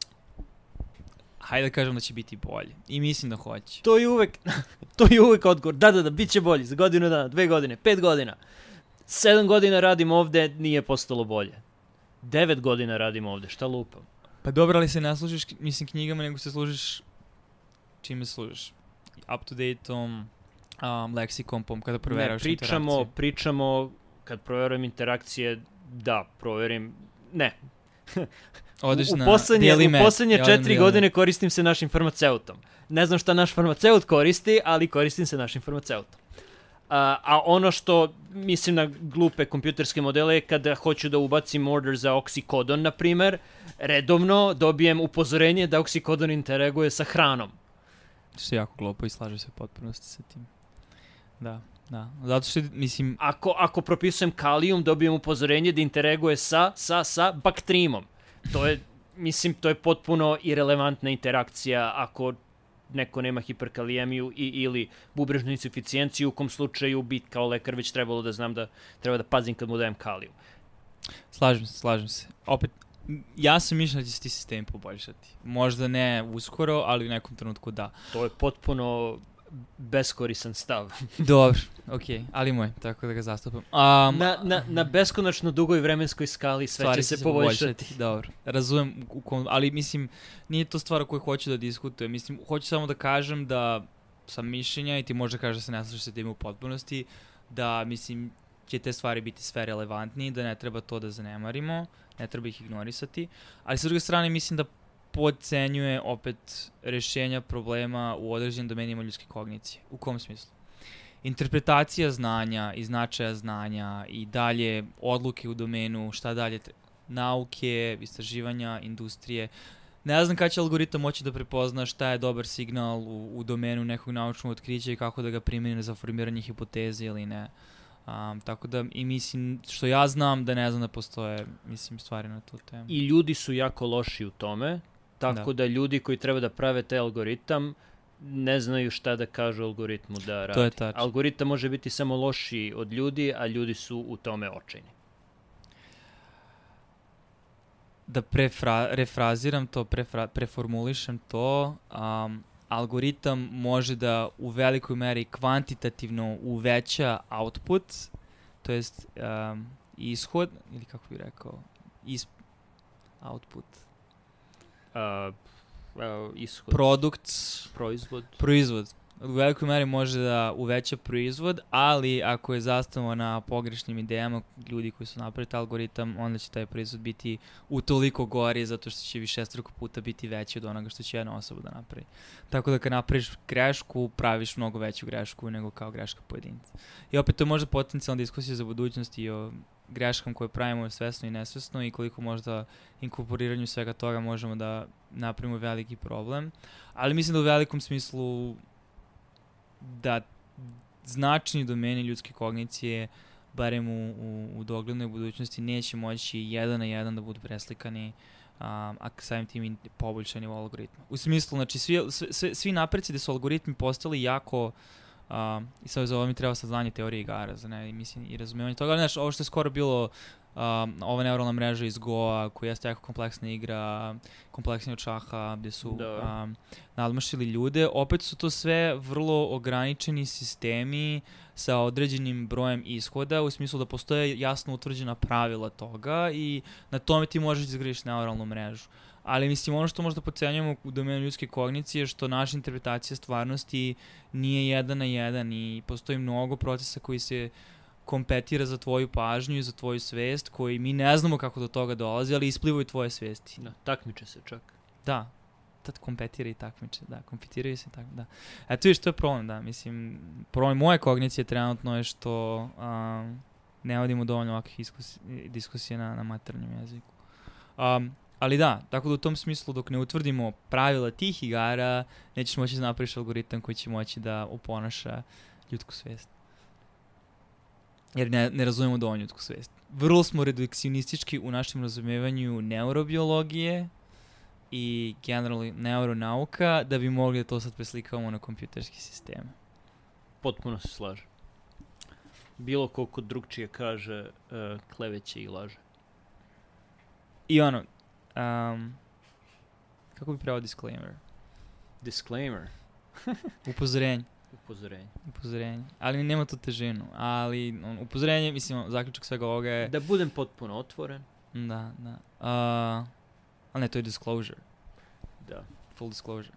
Hajde da kažem da će biti bolje. I mislim da hoće. To je uvek odgovor. Da, bit će bolje. Za godinu dana, 2 godine, 5 godina. 7 godina radim ovde, nije postalo bolje. 9 godina radim ovde, šta lupam? Pa dobro, ali se ne služiš, knjigama, nego se služiš čime služiš. Up-to-date-om, leksikompom, kada proveravaš interakcije. Pričamo, kad proverujem interakcije, da, proverim, ne. U poslednje 4 godine koristim se našim farmaceutom. Ne znam šta naš farmaceut koristi, ali koristim se našim farmaceutom. A ono što mislim na glupe kompjuterske modele je kada hoću da ubacim order za oksikodon, na primer, redovno dobijem upozorenje da oksikodon interaguje sa hranom. Što je jako glupo i slažem se potpunosti sa tim. Da. Zato što, mislim... Ako propisujem kalijum, dobijem upozorenje da interaguje sa baktrimom. To je potpuno irelevantna interakcija ako neko nema hiperkalijemiju ili bubrežnu insuficijenciju, u kom slučaju bi kao lekar već trebalo da znam da treba da pazim kad mu dajem kalijum. Slažem se. Opet, ja sam mišljen da će se ti sistemi poboljšati. Možda ne uskoro, ali u nekom trenutku da. To je potpuno beskorisan stav. Dobro, okej, ali moj, tako da ga zastupam. Na beskonačno dugoj vremenskoj skali sve će se poboljšati. Dobro, razumem, ali mislim, nije to stvar o kojoj hoću da diskutujem. Mislim, hoću samo da kažem da sam mišljenja i ti možda kažeš da se ne slažeš sa tim u potpunosti, da mislim će te stvari biti sve relevantnije, da ne treba to da zanemarimo, ne treba ih ignorisati, ali sa druge strane mislim da podcenjuje opet rješenja problema u određenim domenima ljudske kognicije. U kom smislu? Interpretacija znanja i značaja znanja i dalje odluke u domenu šta dalje nauke, istraživanja, industrije. Ne znam kada će algoritam moći da prepozna šta je dobar signal u domenu nekog naučnog otkrića i kako da ga primjeni za formiranje hipoteze ili ne. Tako da i mislim, što ja znam da ne znam da postoje stvari na tu temu. I ljudi su jako loši u tome. Tako da ljudi koji treba da prave taj algoritam ne znaju šta da kažu algoritmu da radi. To je tačno. Algoritam može biti samo lošiji od ljudi, a ljudi su u tome očajni. Da refraziram to, preformulišem to, algoritam može da u velikoj meri kvantitativno uveća output, to jest ishod, ili kako bih rekao, output. Ishod. Produkt. Proizvod. u velikoj meri može da uveća proizvod, ali ako je zasnovano na pogrešnim idejama ljudi koji su napravili taj algoritam, onda će taj proizvod biti utoliko gori zato što će višestruko puta biti veći od onoga što će jedna osoba da napravi. Tako da kad napraviš grešku, praviš mnogo veću grešku nego kao greška pojedinca. I opet to je možda potencijalna diskusija za budućnost i o greškama koje pravimo svesno i nesvesno i koliko možda inkorporiranju svega toga možemo da napravimo veliki problem. Ali mislim da u velikom smislu da značajni domeni ljudske kognicije, barem u doglednoj budućnosti, neće moći jedan na jedan da budu preslikani, a samim tim i poboljšani u algoritmu. U smislu, znači, svi napreci da su algoritmi postali jako, i sad za ovo mi treba saznanje teorije igara, mislim, i razumijevanje toga, ali znaš, ovo što je skoro bilo, ova neuralna mreža iz Goa, koja jeste jako kompleksna igra, kompleksnija od šaha, gde su nadmašili ljude, opet su to sve vrlo ograničeni sistemi sa određenim brojem ishoda, u smislu da postoje jasno utvrđena pravila toga i na tome ti možeš izgradiš neuralnu mrežu. Ali mislim, ono što možda podcenjujemo u domenu ljudske kognicije je što naša interpretacija stvarnosti nije jedan na jedan i postoji mnogo procesa koji se kompetira za tvoju pažnju i za tvoju svest, koji mi ne znamo kako do toga dolazi, ali isplivaju tvoje svesti. Da, takmiče se čak. Da, tad kompetira i takmiče, da, kompetiraju se tako, da. Eto viš, to je problem, da, mislim, problem moje kognicije trenutno je što ne vodimo dovoljno ovakvih diskusije na maternjem jeziku. Ali da, tako da u tom smislu dok ne utvrdimo pravila tih igara, nećeš moći da napraviš algoritam koji će moći da oponaša ljudsku svest. Jer ne razumemo dovoljno ljudsku svest. Vrlo smo redukcionistički u našem razumijevanju neurobiologije i generalno neuronauka da bi mogli da to sad preslikavamo na kompjuterski sisteme. Potpuno se slaže. Bilo koliko drugčije kaže, kleveće i laže. I ono, kako bi preveo disclaimer? Disclaimer? Upozorenje. Upozorenje. Ali nema tu težinu. Ali upozorenje, mislim, zaključak svega ovoga je... Da budem potpuno otvoren. Da. Ali ne, to je disclosure. Da. Full disclosure.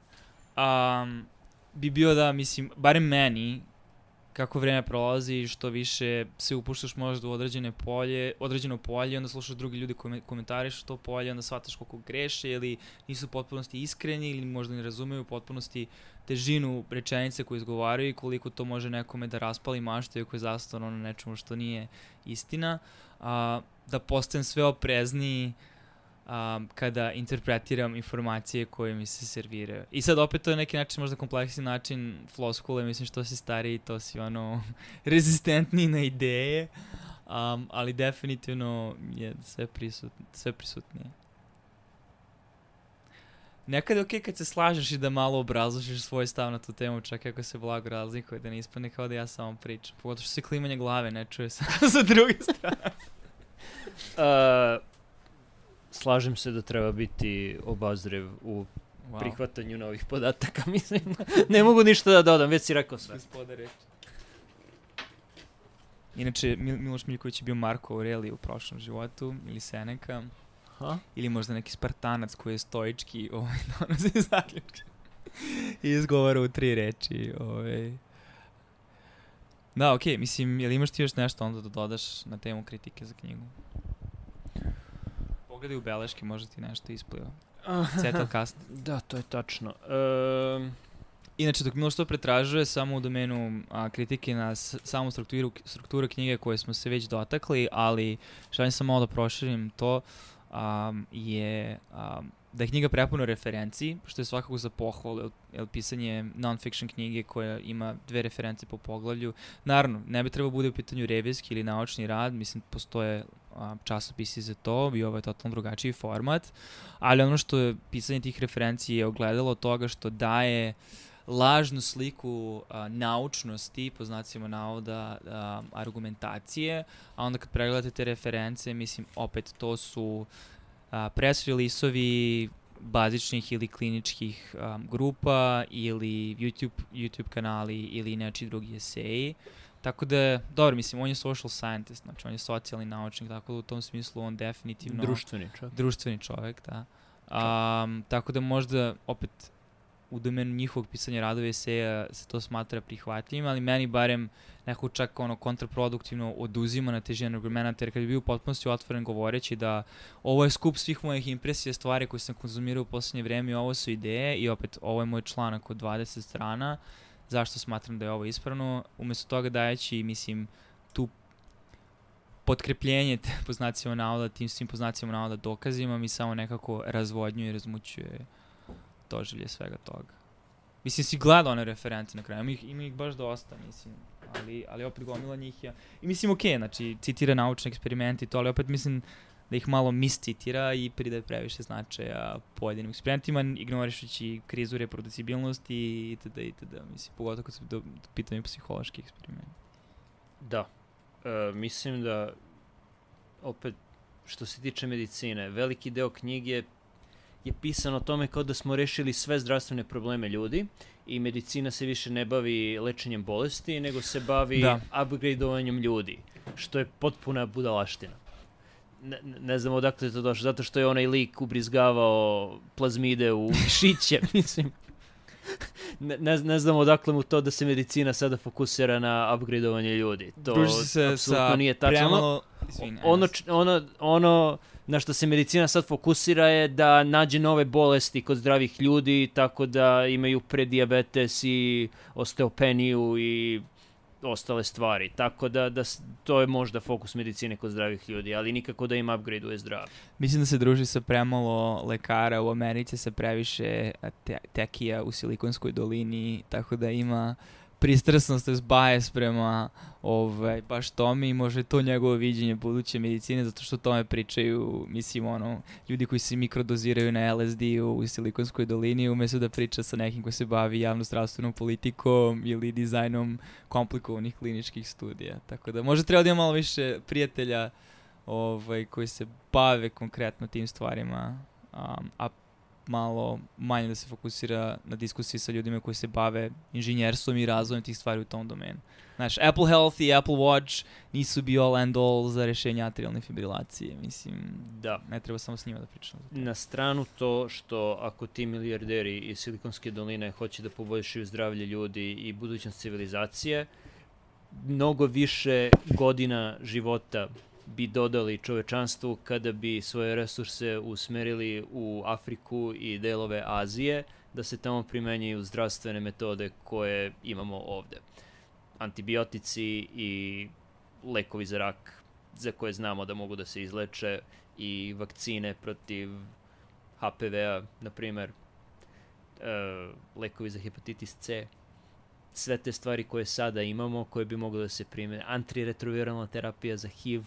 Bi bio da, mislim, barem meni, kako vreme prolazi, što više se upuštaš možda u određeno polje, onda slušaš drugi ljudi koji komentarišu to polje, onda shvataš koliko greše ili nisu u potpunosti iskreni ili možda ne razumeju u potpunosti težinu rečenice koje izgovaraju i koliko to može nekome da raspali maštu ako je zasnovano na nečemu što nije istina, da postajem sve oprezniji kada interpretiram informacije koje mi se serviraju. I sad opet to je neki način, možda kompleksni način floskule, mislim što si stariji, to si rezistentniji na ideje, ali definitivno je sve prisutnije. Nekad je okej kad se slažeš i da malo obrazložiš svoj stav na tu temu, čak ako se blago razlikuje, da ne ispadne kao da ja samo pričam. Pogotovo što se klimanje glave ne čuje sa druge strane. Slažem se da treba biti obazriv u prihvatanju novih podataka, mislim. Ne mogu ništa da dodam, već si rekao sve. Inače, Miloš Miljković je bio Marko Aurelije u prošlom životu, ili Seneca, ili možda neki Spartanac koji je stoički donosi zaključke i izgovara u 3 reči. Da, okej, mislim, jel imaš ti još nešto onda da dodaš na temu kritike za knjigu? Pogledaj u beleške, možda ti nešto ispliva. Cetelcast. Da, to je tačno. Inače, dok Miloš to pretražuje, samo u domenu kritike na samu strukturu knjige koje smo se već dotakli, ali želim sam malo da proširim to, je da je knjiga prepuno referenciji, što je svakako za pohvalu, jer pisanje non-fiction knjige koja ima 2 reference po poglavlju. Naravno, ne bi trebalo bude u pitanju revijski ili naučni rad, mislim, postoje časopisi za to i ovo je totalno drugačiji format, ali ono što je pisanje tih referenci je ogledalo od toga što daje lažnu sliku naučnosti, po znacima navoda, argumentacije, a onda kad pregledate te reference, mislim, opet to su press release-ovi bazičnih ili kliničkih grupa ili YouTube kanali ili nečiji drugi eseji. Tako da, dobro, mislim, on je social scientist, znači on je socijalni naučnik, tako da u tom smislu on definitivno... Društveni čovjek, da. Tako da možda, opet, u domenu njihovog pisanja radova eseja se to smatra prihvatljivim, ali meni barem neko čak ono kontraproduktivno oduzima na težini argumenta, jer kad bi bio u potpunosti otvoren govoreći da ovo je skup svih mojih impresija, stvari koje sam konzumirao u poslednje vreme i ovo su ideje i opet ovo je moj članak od 20 strana, zašto smatram da je ovo ispravno, umjesto toga dajeći, mislim, tu potkrepljenje po znacima navoda, tim svim po znacima navoda dokazima mi samo nekako razvodnjuje i razmućuje doživlje svega toga. Mislim, si gledao one reference na kraju, ima ih baš dosta, mislim, ali opet gomila njih je. I mislim, okej, znači, citira naučne eksperimente i to, ali opet mislim da ih malo miscitira i pridaje previše značaja pojedinim eksperimentima, ignorišući krizu reproducibilnosti itd. Mislim, pogotovo kad su pitanje psihološki eksperimenti. Da. Mislim da, opet, što se tiče medicine, veliki deo knjige je pisan o tome kao da smo rešili sve zdravstvene probleme ljudi i medicina se više ne bavi lečenjem bolesti, nego se bavi upgradeovanjem ljudi, što je potpuna budalaština. Ne znam odakle je to došlo, zato što je onaj lik ubrizgavao plazmide u mišiće, mislim. Ne znam odakle mu to da se medicina sada fokusira na upgradeovanje ljudi. To apsolutno nije tačno. Ono na što se medicina sad fokusira je da nađe nove bolesti kod zdravih ljudi, tako da imaju predijabetes i osteopeniju i ostale stvari. Tako da to je možda fokus medicine kod zdravih ljudi, ali nikako da im upgradeuje zdravlje. Mislim da se druži sa premalo lekara u Americi, sa previše tekija u Silikonskoj dolini, tako da ima pristrasnost, to je bias prema baš tome i može to njegovo viđenje buduće medicine, zato što o tome pričaju, mislim, ljudi koji se mikrodoziraju na LSD-u u Silikonskoj dolini, umjesto da priča sa nekim koji se bavi javno-zdravstvenom politikom ili dizajnom komplikovanih kliničkih studija. Tako da možda treba da ima malo više prijatelja koji se bave konkretno tim stvarima, a malo manje da se fokusira na diskusiji sa ljudima koji se bave inženjerstvom i razvojem tih stvari u tom domenu. Znaš, Apple Health i Apple Watch nisu be all and all za rešenje atrialne fibrilacije. Mislim, da, ne treba samo s njima da pričamo. Na stranu to što ako ti milijarderi iz Silikonske doline hoće da poboljšaju zdravlje ljudi i budućnost civilizacije, mnogo više godina života bi dodali čovečanstvu kada bi svoje resurse usmerili u Afriku i delove Azije, da se tamo primenjuju zdravstvene metode koje imamo ovde. Antibiotici i lekovi za rak, za koje znamo da mogu da se izleče, i vakcine protiv HPV-a, na primer, lekovi za hepatitis C. Sve te stvari koje sada imamo, koje bi mogli da se primene. Antiretroviralna terapija za HIV.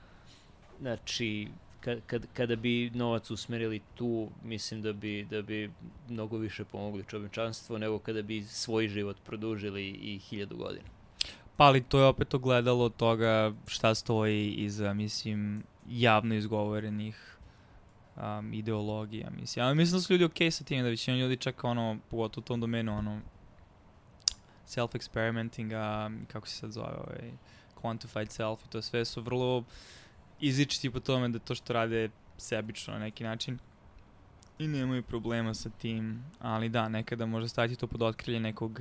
Znači, kada bi novac usmerili tu, mislim da bi mnogo više pomogli čovečanstvo nego kada bi svoj život produžili i 1000 godina. Pa ali to je opet ogledalo toga šta stoji iza, mislim, javno izgovorenih ideologija, mislim. Ali mislim da su ljudi okej sa tim, da većina ljudi čak pogotovo u tom domenu, self-experimentinga, kako se sad zove, quantified self, i to sve su vrlo izričiti po tome da to što rade sebično na neki način i nemaju problema sa tim, ali da, nekada može staviti to pod otkrilje nekog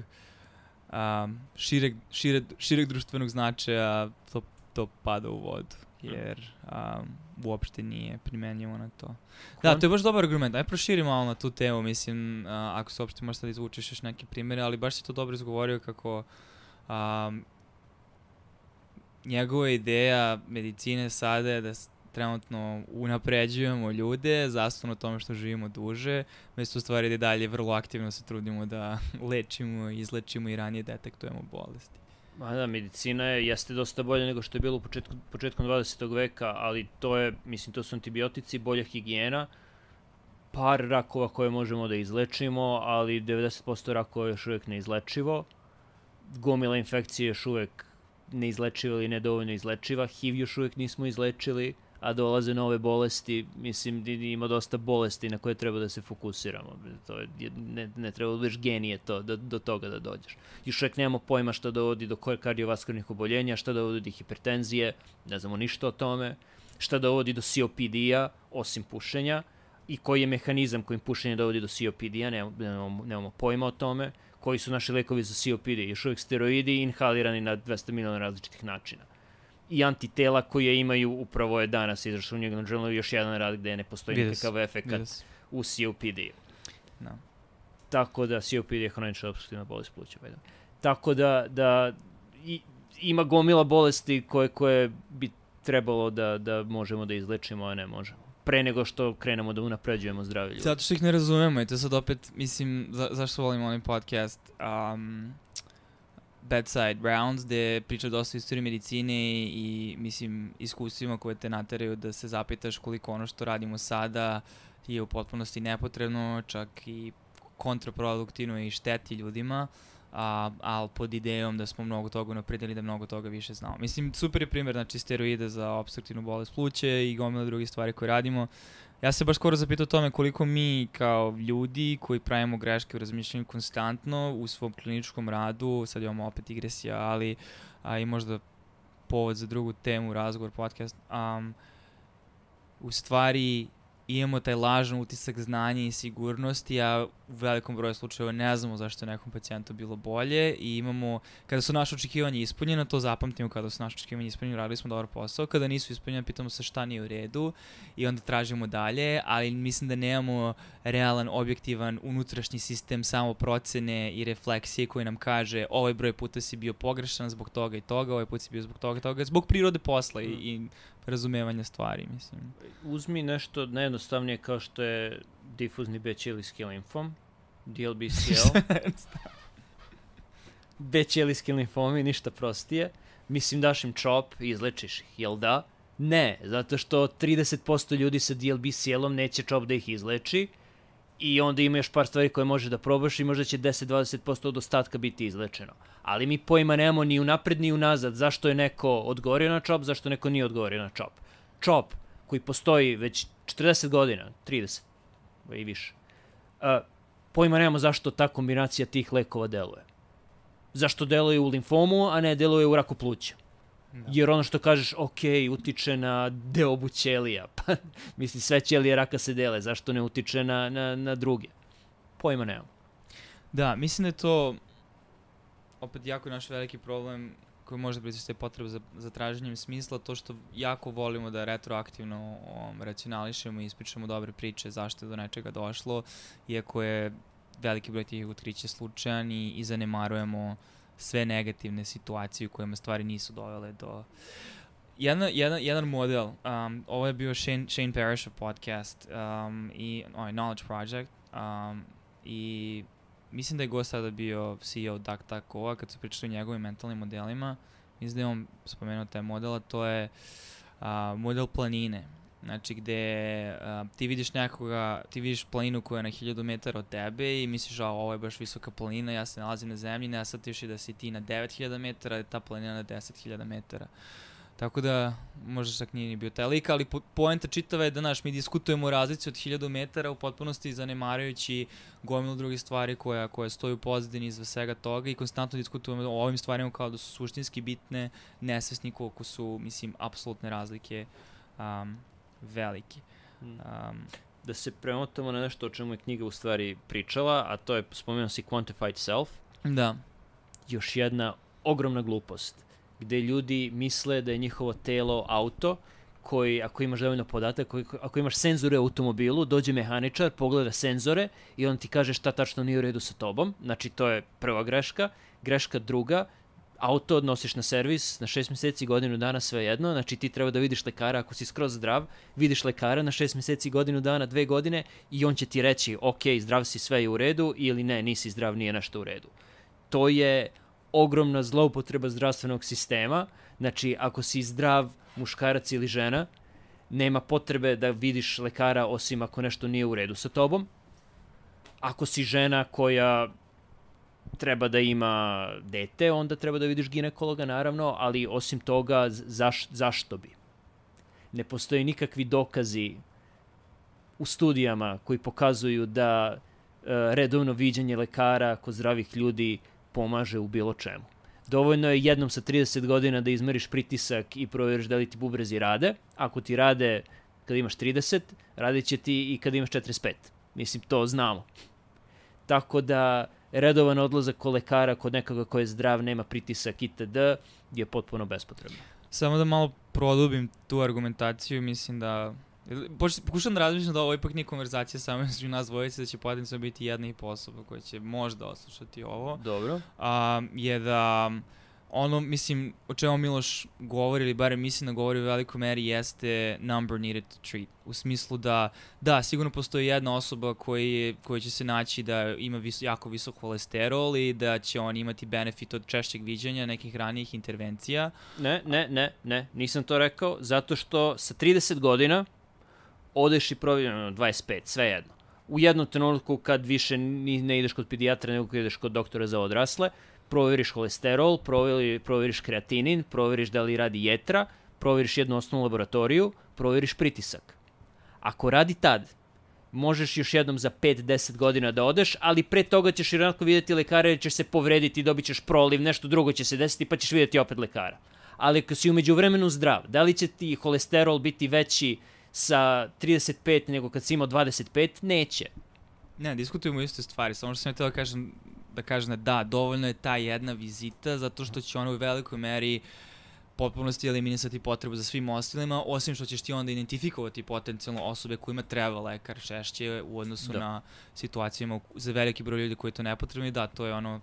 šireg društvenog značaja, to pada u vodu, jer uopšte nije primenjivo na to. Da, to je baš dobar argument, ajde proširi malo na tu temu, mislim, ako se uopšte možeš sad izvučiš još neke primjere, ali baš si to dobro izgovorio kako njegova ideja medicine sada je da trenutno unapređujemo ljude, zasnovno o tome što živimo duže, mesto u stvari da dalje vrlo aktivno se trudimo da lečimo, izlečimo i ranije detektujemo bolesti. Da, medicina jeste dosta bolja nego što je bilo početkom 20. veka, ali to su antibiotici, bolja higijena, par rakova koje možemo da izlečimo, ali 90% rakova je još uvijek neizlečivo, gomila infekcije još uvijek neizlečiva ili nedovoljno izlečiva, HIV još uvijek nismo izlečili, a dolaze nove bolesti, mislim, ima dosta bolesti na koje treba da se fokusiramo. To je, ne treba da budeš genije do toga da dođeš. Još uvijek nemamo pojma šta dovodi do kardiovaskularnih oboljenja, šta dovodi do hipertenzije, ne znamo ništa o tome, šta dovodi do COPD-a, osim pušenja, i koji je mehanizam kojim pušenje dovodi do COPD-a, nemamo pojma o tome, koji su naši lekovi za COPD, još uvijek steroidi inhalirani na 200 miliona različitih načina. I antitela koje imaju, upravo je danas izašao u New England Journal još jedan rad gde ne postoji nikakav efekat u COPD-u. No. Tako da COPD je hronična opstruktivna bolest pluća. Tako da ima gomila bolesti koje bi trebalo da možemo da izlečimo, a ne možemo. Pre nego što krenemo da unapređujemo zdravlje ljudi. Zato što ih ne razumemo i to sad opet, mislim, zašto volim ovaj podcast Bedside Rounds, gde priča dosta istorije medicine i, mislim, iskustvima koje te nateraju da se zapitaš koliko ono što radimo sada je u potpunosti nepotrebno, čak i kontraproduktivno i šteti ljudima, ali pod idejom da smo mnogo toga napredili, da mnogo toga više znamo. Mislim, super je primjer, znači, steroide za opstruktivnu bolest pluće i gomila drugih stvari koje radimo. Ja se baš skoro zapitao o tome koliko mi kao ljudi koji pravimo greške u razmišljanju konstantno u svom kliničkom radu, sad imamo opet digresija, ali i možda povod za drugu temu, razgovor, podcast, u stvari imamo taj lažan utisak znanja i sigurnosti, a u velikom broju slučajeva ne znamo zašto je nekom pacijentu bilo bolje i imamo, kada su naše očekivanja ispunjena, to zapamtimo, kada su naše očekivanja ispunjena, radili smo dobar posao, kada nisu ispunjena, pitamo se šta nije u redu i onda tražimo dalje, ali mislim da nemamo realan, objektivan, unutrašnji sistem samoprocene i refleksije koji nam kaže ovaj broj puta si bio pogrešan zbog toga i toga, ovaj put si bio zbog toga i toga, zbog prirode posla i razumevanja stvari, mislim. Uzmi nešto najjednostavnije kao što je difuzni B-ćelijski limfom, DLBCL. B-ćelijski limfomi, ništa prostije. Mislim, daš im čop i izlečiš ih, jel da? Ne, zato što 30% ljudi sa DLBCL-om neće čop da ih izleči i onda ima još par stvari koje može da probaš i možda će 10-20% od ostatka biti izlečeno. Ali mi pojma nemamo ni unapred ni unazad zašto je neko odgovorio na čop, zašto neko nije odgovorio na čop. Čop koji postoji već 40 godina, 30 i više. Pojma nemamo zašto ta kombinacija tih lekova deluje. Zašto deluje u limfomu, a ne deluje u raku pluća. Da. Jer ono što kažeš, ok, utiče na deobu ćelija. Pa, mislim, sve ćelije raka se dele, zašto ne utiče na druge? Pojma nemamo. Da, mislim da je to opet jako naš veliki problem koji može proizvesti potrebu za traženjem smisla, to što jako volimo da retroaktivno racionališemo i ispričamo dobre priče zašto je do nečega došlo, iako je veliki broj tih otkrića slučajan i zanemarujemo sve negativne situacije u kojima stvari nisu dovele do... Jedan model, ovo je bio Shane Parrishov podcast i Knowledge Project i mislim da je gost sada bio CEO DuckDuckGo-a kad su pričali o njegovim mentalnim modelima. Mislim da je on spomenuo taj model, a to je model planine. Znači gde ti vidiš nekoga, ti vidiš planinu koja je na 1000 metara od tebe i misliš, ovo je baš visoka planina, ja se nalazim na zemlji, ne shvatiš i da si ti na 9000 metara, ta planina na 10.000 metara. Tako da, možda čak nije ni bio taj lik, ali poenta čitava je da mi diskutujemo o razlici od 1000 metara u potpunosti zanemarujući gomilu drugih stvari koje stoju u pozadini iza svega toga i konstantno diskutujemo o ovim stvarima kao da su suštinski bitne, nesvesni koliko su, mislim, apsolutne razlike velike. Da se premotamo na nešto o čemu je knjiga u stvari pričala, a to je, spomenuo si Quantified Self. Da. Još jedna ogromna glupost, gde ljudi misle da je njihovo telo auto, koji, ako imaš dovoljno podataka, ako imaš senzore u automobilu, dođe mehaničar, pogleda senzore i on ti kaže šta tačno nije u redu sa tobom. Znači, to je prva greška. Greška druga, auto odnosiš na servis, na 6 mjeseci, godinu dana, sve jedno. Znači, ti treba da vidiš lekara ako si skroz zdrav, vidiš lekara na 6 mjeseci, godinu dana, 2 godine i on će ti reći, ok, zdrav si, sve je u redu, ili ne, nisi zdrav, nije nešto u redu. To je ogromna zloupotreba zdravstvenog sistema. Znači, ako si zdrav muškarac ili žena, nema potrebe da vidiš lekara osim ako nešto nije u redu sa tobom. Ako si žena koja treba da ima dete, onda treba da vidiš ginekologa, naravno, ali osim toga, zašto bi? Ne postoje nikakvi dokazi u studijama koji pokazuju da redovno viđanje lekara kod zdravih ljudi pomaže u bilo čemu. Dovoljno je jednom sa 30 godina da izmeriš pritisak i provjeriš da li ti bubrezi rade. Ako ti rade, kad imaš 30, radit će ti i kad imaš 45. Mislim, to znamo. Tako da, redovan odlazak kod lekara, kod nekoga ko je zdrav, nema pritisak itd. Je potpuno bespotrebno. Samo da malo produbim tu argumentaciju, mislim da... Pokušam da razmišljam da ovo ipak nije konverzacija samo između nas dvojice, da će potencijalno biti jedna i po osoba koja će možda oslušati ovo. Dobro. Je da ono, mislim, o čemu Miloš govori, ili barem mislim da govori u velikoj meri, jeste number needed to treat. U smislu da, sigurno postoji jedna osoba koja će se naći da ima jako visok holesterol i da će on imati benefit od češćeg viđanja nekih ranijih intervencija. Ne, nisam to rekao, zato što sa 30 godina odeš i provjereno 25, svejedno. U jednom trenutku kad više ne ideš kod pedijatra, nego kad ideš kod doktora za odrasle, provjeriš holesterol, provjeriš kreatinin, provjeriš da li radi jetra, provjeriš jednu osnovnu laboratoriju, provjeriš pritisak. Ako radi tad, možeš još jednom za 5-10 godina da odeš, ali pre toga ćeš i ranako vidjeti lekara jer ćeš se povrediti, dobit ćeš proliv, nešto drugo će se desiti pa ćeš vidjeti opet lekara. Ali ako si umeđu vremenu zdrav, da li će ti holesterol biti veći sa 35 nego kad si imao 25? Neće. Ne, diskutujemo iste stvari, samo što sam htio da kažem da dovoljno je ta jedna vizita, zato što će ona u velikoj meri potpunosti eliminisati potrebu za svim ostalima, osim što ćeš ti onda identifikovati potencijalno osobe kojima treba lekar češće u odnosu na situacijama za veliki broj ljudi koji to nepotrebno. I da, to je ono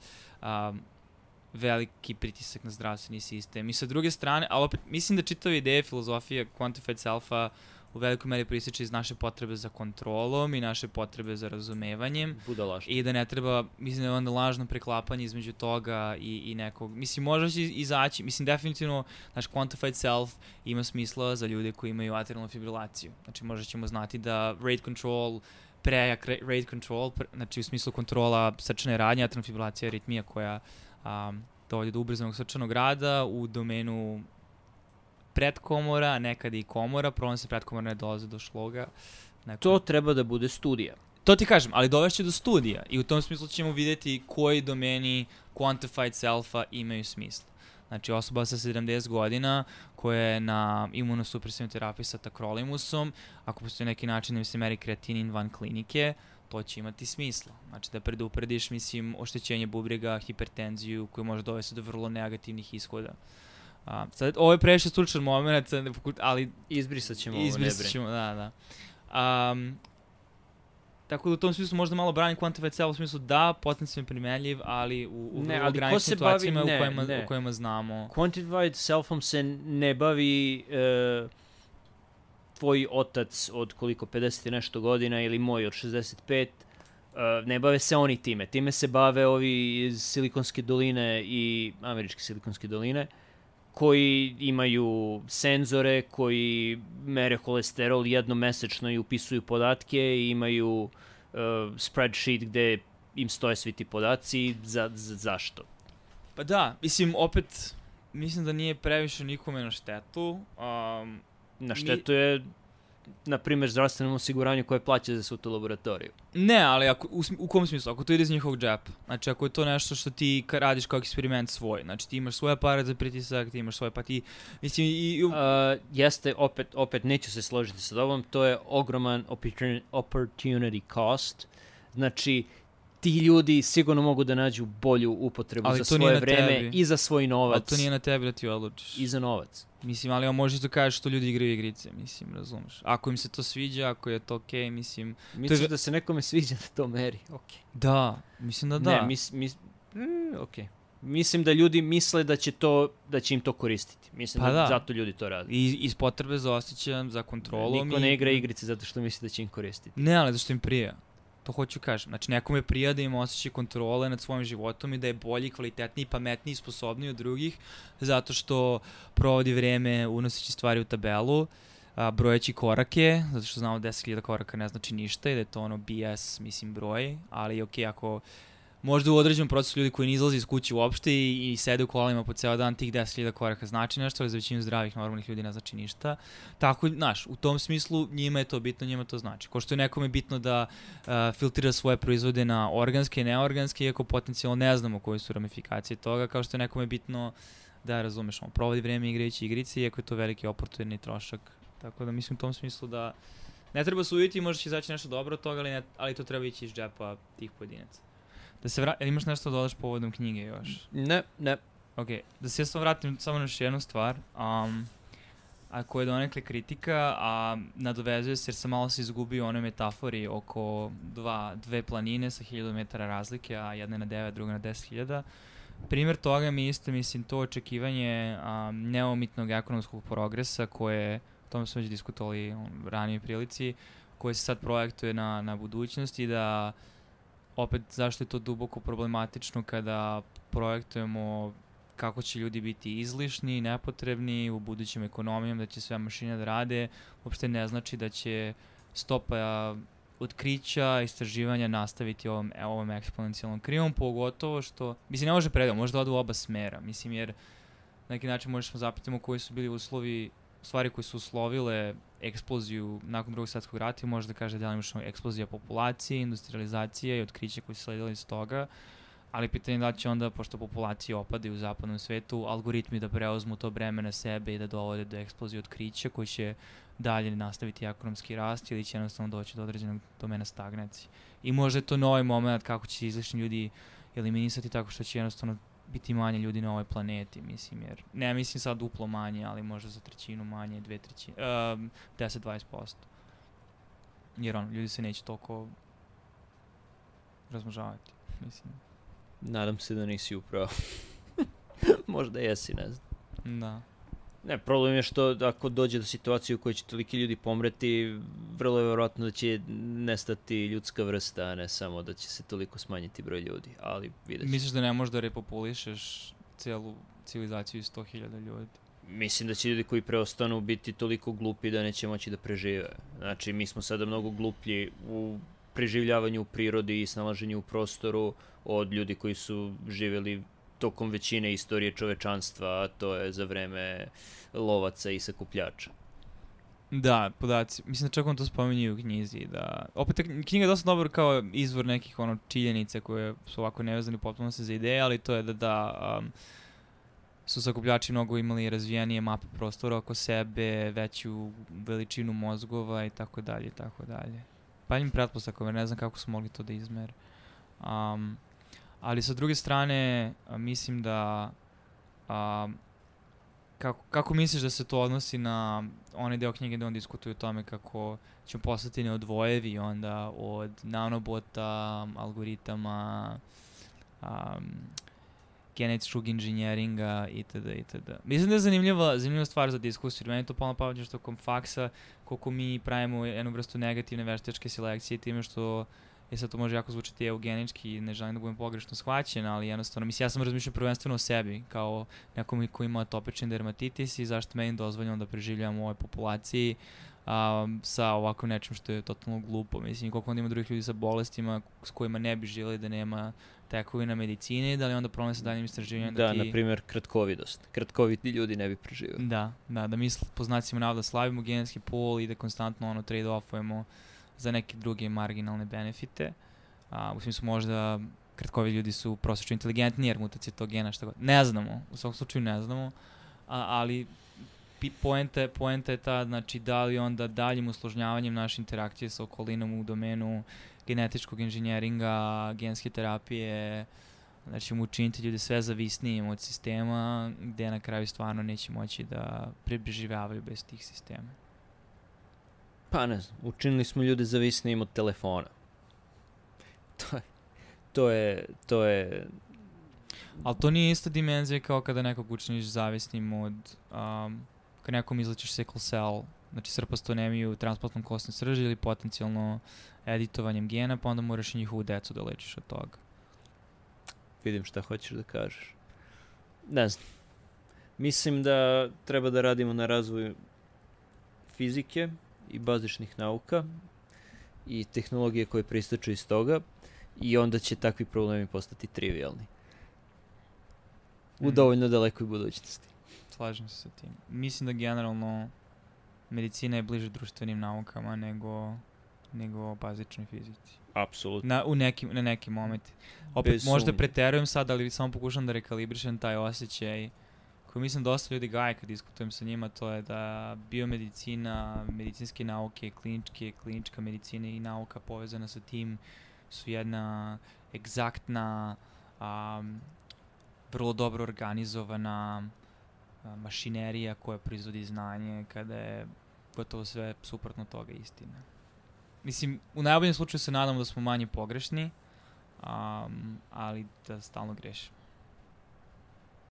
veliki pritisak na zdravstveni sistem. I sa druge strane, ali opet, mislim da čitava ideja filozofije Quantified Self-a u velikoj meri proističe iz naše potrebe za kontrolom i naše potrebe za razumevanjem. Budalaštvo. I da ne treba, mislim da je onda lažno preklapanje između toga i nekog. Mislim, možda će izaći, mislim, definitivno naš Quantified Self ima smisla za ljude koji imaju atrialnu fibrilaciju. Znači, možda ćemo znati da rate control, prejak rate control, znači u smislu kontrola srčane radnje, atrialna fibrilacija je aritmija koja dovodi do ubrzanog srčanog rada u domenu predkomora, nekad i komora, problem se predkomora ne dolaze do šloga. To treba da bude studija. To ti kažem, ali dovešće do studija i u tom smislu ćemo vidjeti koji domeni Quantified Self-a imaju smisla. Znači osoba sa 70 godina koja je na imunosupresivnoj terapiji sa takrolimusom, ako postoji neki način da se meri kreatinin van klinike, to će imati smisla. Znači da preduprediš, mislim, oštećenje bubrega, hipertenziju koja može dovesti do vrlo negativnih ishoda. Sad, ovo je previše stručan moment, ali izbrisat ćemo ovo, ne brin. Da. Tako da u tom smislu možda malo branim Quantified Self u smislu da, potencijalno primenljiv, ali u ograničenim situacijama u kojima znamo. Quantified Self-om se ne bavi tvoj otac od koliko, 50 i nešto godina ili moj od 65, ne bave se oni time. Time se bave ovi iz Silikonske doline i američke Silikonske doline, koji imaju senzore, koji mere holesterol jednomesečno i upisuju podatke i imaju spreadsheet gde im stoje svi ti podaci. Zašto? Pa da, mislim, opet, mislim da nije previše nikome na štetu. Na štetu je, na primjer, zdravstvenom osiguranju koje plaća za svu tu laboratoriju. Ne, ali u kom smislu? Ako to ide iz njihovog džepa. Znači, ako je to nešto što ti radiš kao eksperiment svoj. Znači, ti imaš svoj aparat za pritisak, ti imaš svoj, pa ti... Mislim, jeste, opet neću se složiti sa tobom, to je ogroman opportunity cost. Znači, ti ljudi sigurno mogu da nađu bolju upotrebu za svoje vreme i za svoj novac. Ali to nije na tebi da ti odlučiš. I za novac. Mislim, ali možeš da kažeš što ljudi igraju igrice, mislim, razumeš. Ako im se to sviđa, ako je to okej, mislim... Misliš da se nekome sviđa da to meri? Okay. Da, mislim da da. Ne, okej. Mislim da ljudi misle da će im to koristiti. Mislim da zato ljudi to rade. I iz potrebe za osjećajem, za kontrolom. Niko ne igra igrice zato što misli da će im koristiti. Ne, ali zašto im prija. To hoću kažem. Znači, nekome prija da ima osjećaj kontrole nad svojim životom i da je bolji, kvalitetniji, pametniji, sposobniji od drugih, zato što provodi vreme unoseći stvari u tabelu, brojeći korake, zato što znamo 10.000 koraka ne znači ništa i da je to ono BS, mislim, broj, ali okej, ako možda u određenom procesu ljudi koji ne izlazi iz kuće uopšte i sede u kolima po ceo dan, tih 10.000 koraka znači nešto, ali za većinu zdravih, normalnih ljudi ne znači ništa. Tako, znaš, u tom smislu njima je to bitno, njima to znači. Ko što je nekome bitno da filtrira svoje proizvode na organske i neorganske, iako potencijalno ne znamo koje su ramifikacije toga, kao što je nekome bitno da, razumeš, provodi vreme igrajući igrice, iako je to veliki oportunni trošak Tako da mislim u tom smislu da ne treba suditi, možda će izaći nešto dobro od toga, ali to treba ići iz džepa tih pojedinaca. Jel imaš nešto da dodaš povodom knjige još? Ne. Ok, da se ja samo vratim samo na još jednu stvar, a koja je donekle kritika, a nadovezuje se jer sam malo se izgubio u onoj metafori oko dve planine sa 1000 metara razlike, a jedna je na 9, druga na 10.000. Primjer toga mi isto, mislim, to očekivanje neumitnog ekonomskog progresa koje, o tome smo već diskutovali u ranijoj prilici, koje se sad projektuje na budućnost i da opet zašto je to duboko problematično kada projektujemo kako će ljudi biti izlišni, nepotrebni u budućim ekonomijom, da će sve mašine da rade, uopšte ne znači da će stopa otkrića, istraživanja nastaviti ovom eksponencijalnom krivom, pogotovo što, mislim, ne može predao, može da ode u oba smera, mislim, jer na neki način možemo zapitamo koji su bili uslovi, stvari koje su uslovile eksploziju nakon drugog svjetskog rata i može da kaže delimično eksplozija populacije, industrializacija i otkriće koji su sledili iz toga, ali pitanje je da će onda, pošto populacije opadaju u zapadnom svetu, algoritmi da preuzmu to breme na sebe i da dovode do eksplozije otkrića koji će dalje nastaviti ekonomski rast ili će jednostavno doći do određenog domena stagnacije. I možda je to novi moment kako će se izlišni ljudi eliminisati tako što će jednostavno biti manje ljudi na ovoj planeti, mislim, jer ne mislim sad duplo manje, ali možda za trećinu manje, 10-20%. Jer ljudi se neće toliko razmnožavati, mislim. Nadam se da nisi upravo. Možda jesi, ne znam. Da. Ne, problem je što ako dođe do situacije u kojoj će toliki ljudi pomreti, vrlo je vjerojatno da će nestati ljudska vrsta, a ne samo da će se toliko smanjiti broj ljudi, ali vidjet ću. Misliš da ne možeš da repopulišeš cijelu civilizaciju iz 100.000 ljudi? Mislim da će ljudi koji preostanu biti toliko glupi da neće moći da prežive. Znači, mi smo sada mnogo gluplji u preživljavanju u prirodi i snalaženju u prostoru od ljudi koji su živjeli tokom većine istorije čovečanstva, a to je za vreme lovaca i sakupljača. Da, podaci. Mislim da čak on to spominje u knjizi. Da. Opet, knjiga je dosta dobar kao izvor nekih činjenica koje su ovako nevezani potpuno se za ideje, ali to je da su sakupljači mnogo imali razvijenije mape prostora oko sebe, veću veličinu mozgova i tako dalje, i tako dalje. Pa im pretpostavkom, jer ne znam kako su mogli to da izmere. Ali sa druge strane, mislim da kako misliš da se to odnosi na onaj deo knjige gde on diskutuje o tome kako ćemo postati neodvojevi onda od nanobota, algoritama, genetičkog inženjeringa itd. Mislim da je zanimljiva stvar za diskusiju. Meni to polno pavljaš tokom faksa, koliko mi pravimo jednu vrstu negativne veštačke selekcije time što sad to može jako zvučati eugenički, ne želim da budem pogrešno shvaćen, ali jednostavno, mislim, ja sam razmišljao prvenstveno o sebi, kao nekom ko ima atopični dermatitis i zašto meni dozvoljeno da preživljavam u ovoj populaciji sa ovako nečim što je totalno glupo. Mislim, koliko onda ima drugih ljudi sa bolestima s kojima ne bi želeli da nema tekovina medicine, da li onda problem sa daljim istraživanjem da na primjer, kratkovidost. Kratkoviti ljudi ne bi preživjeli. Da mi po znacima navoda slavimo genetski pol i da konstantno trade-offujemo za neke druge marginalne benefite. U smislu možda kratkovi ljudi su prosječno inteligentniji jer mutacije tog gena šta god. Ne znamo, u svakom slučaju ne znamo, ali poenta je ta, znači da li onda daljim usložnjavanjem naše interakcije sa okolinom u domenu genetičkog inženjeringa, genske terapije, znači učiniti ljude sve zavisnijim od sistema gde na kraju stvarno neće moći da preživljavaju bez tih sistema. Pa ne znam, učinili smo ljude zavisnijim od telefona. To je... Ali to nije ista dimenzija kao kada nekog učiniš zavisnim od... kada nekom izlečiš sickle cell, znači srpastonemiju, transplantnom kostne srži ili potencijalno editovanjem gena, pa onda moraš i njihovu decu da lečiš od toga. Vidim šta hoćeš da kažeš. Ne znam. Mislim da treba da radimo na razvoju fizike i bazičnih nauka i tehnologije koje prističu iz toga i onda će takvi problemi postati trivialni. U dovoljno dalekoj budućnosti. Slažem se sa tim. Mislim da generalno medicina je bliže društvenim naukama nego bazičnoj fizici. Apsolutno. Na neki moment. Opet možda preterujem sad, ali samo pokušam da rekalibrišem taj osjećaj koju mislim dosta ljudi gaje kad diskutujem sa njima, to je da biomedicina, medicinske nauke, klinička medicina i nauka povezana sa tim su jedna egzaktna, vrlo dobro organizovana mašinerija koja proizvodi znanje, kada je gotovo sve suprotno toga istina. Mislim, u najboljem slučaju se nadam da smo manje pogrešni, ali da stalno grešimo.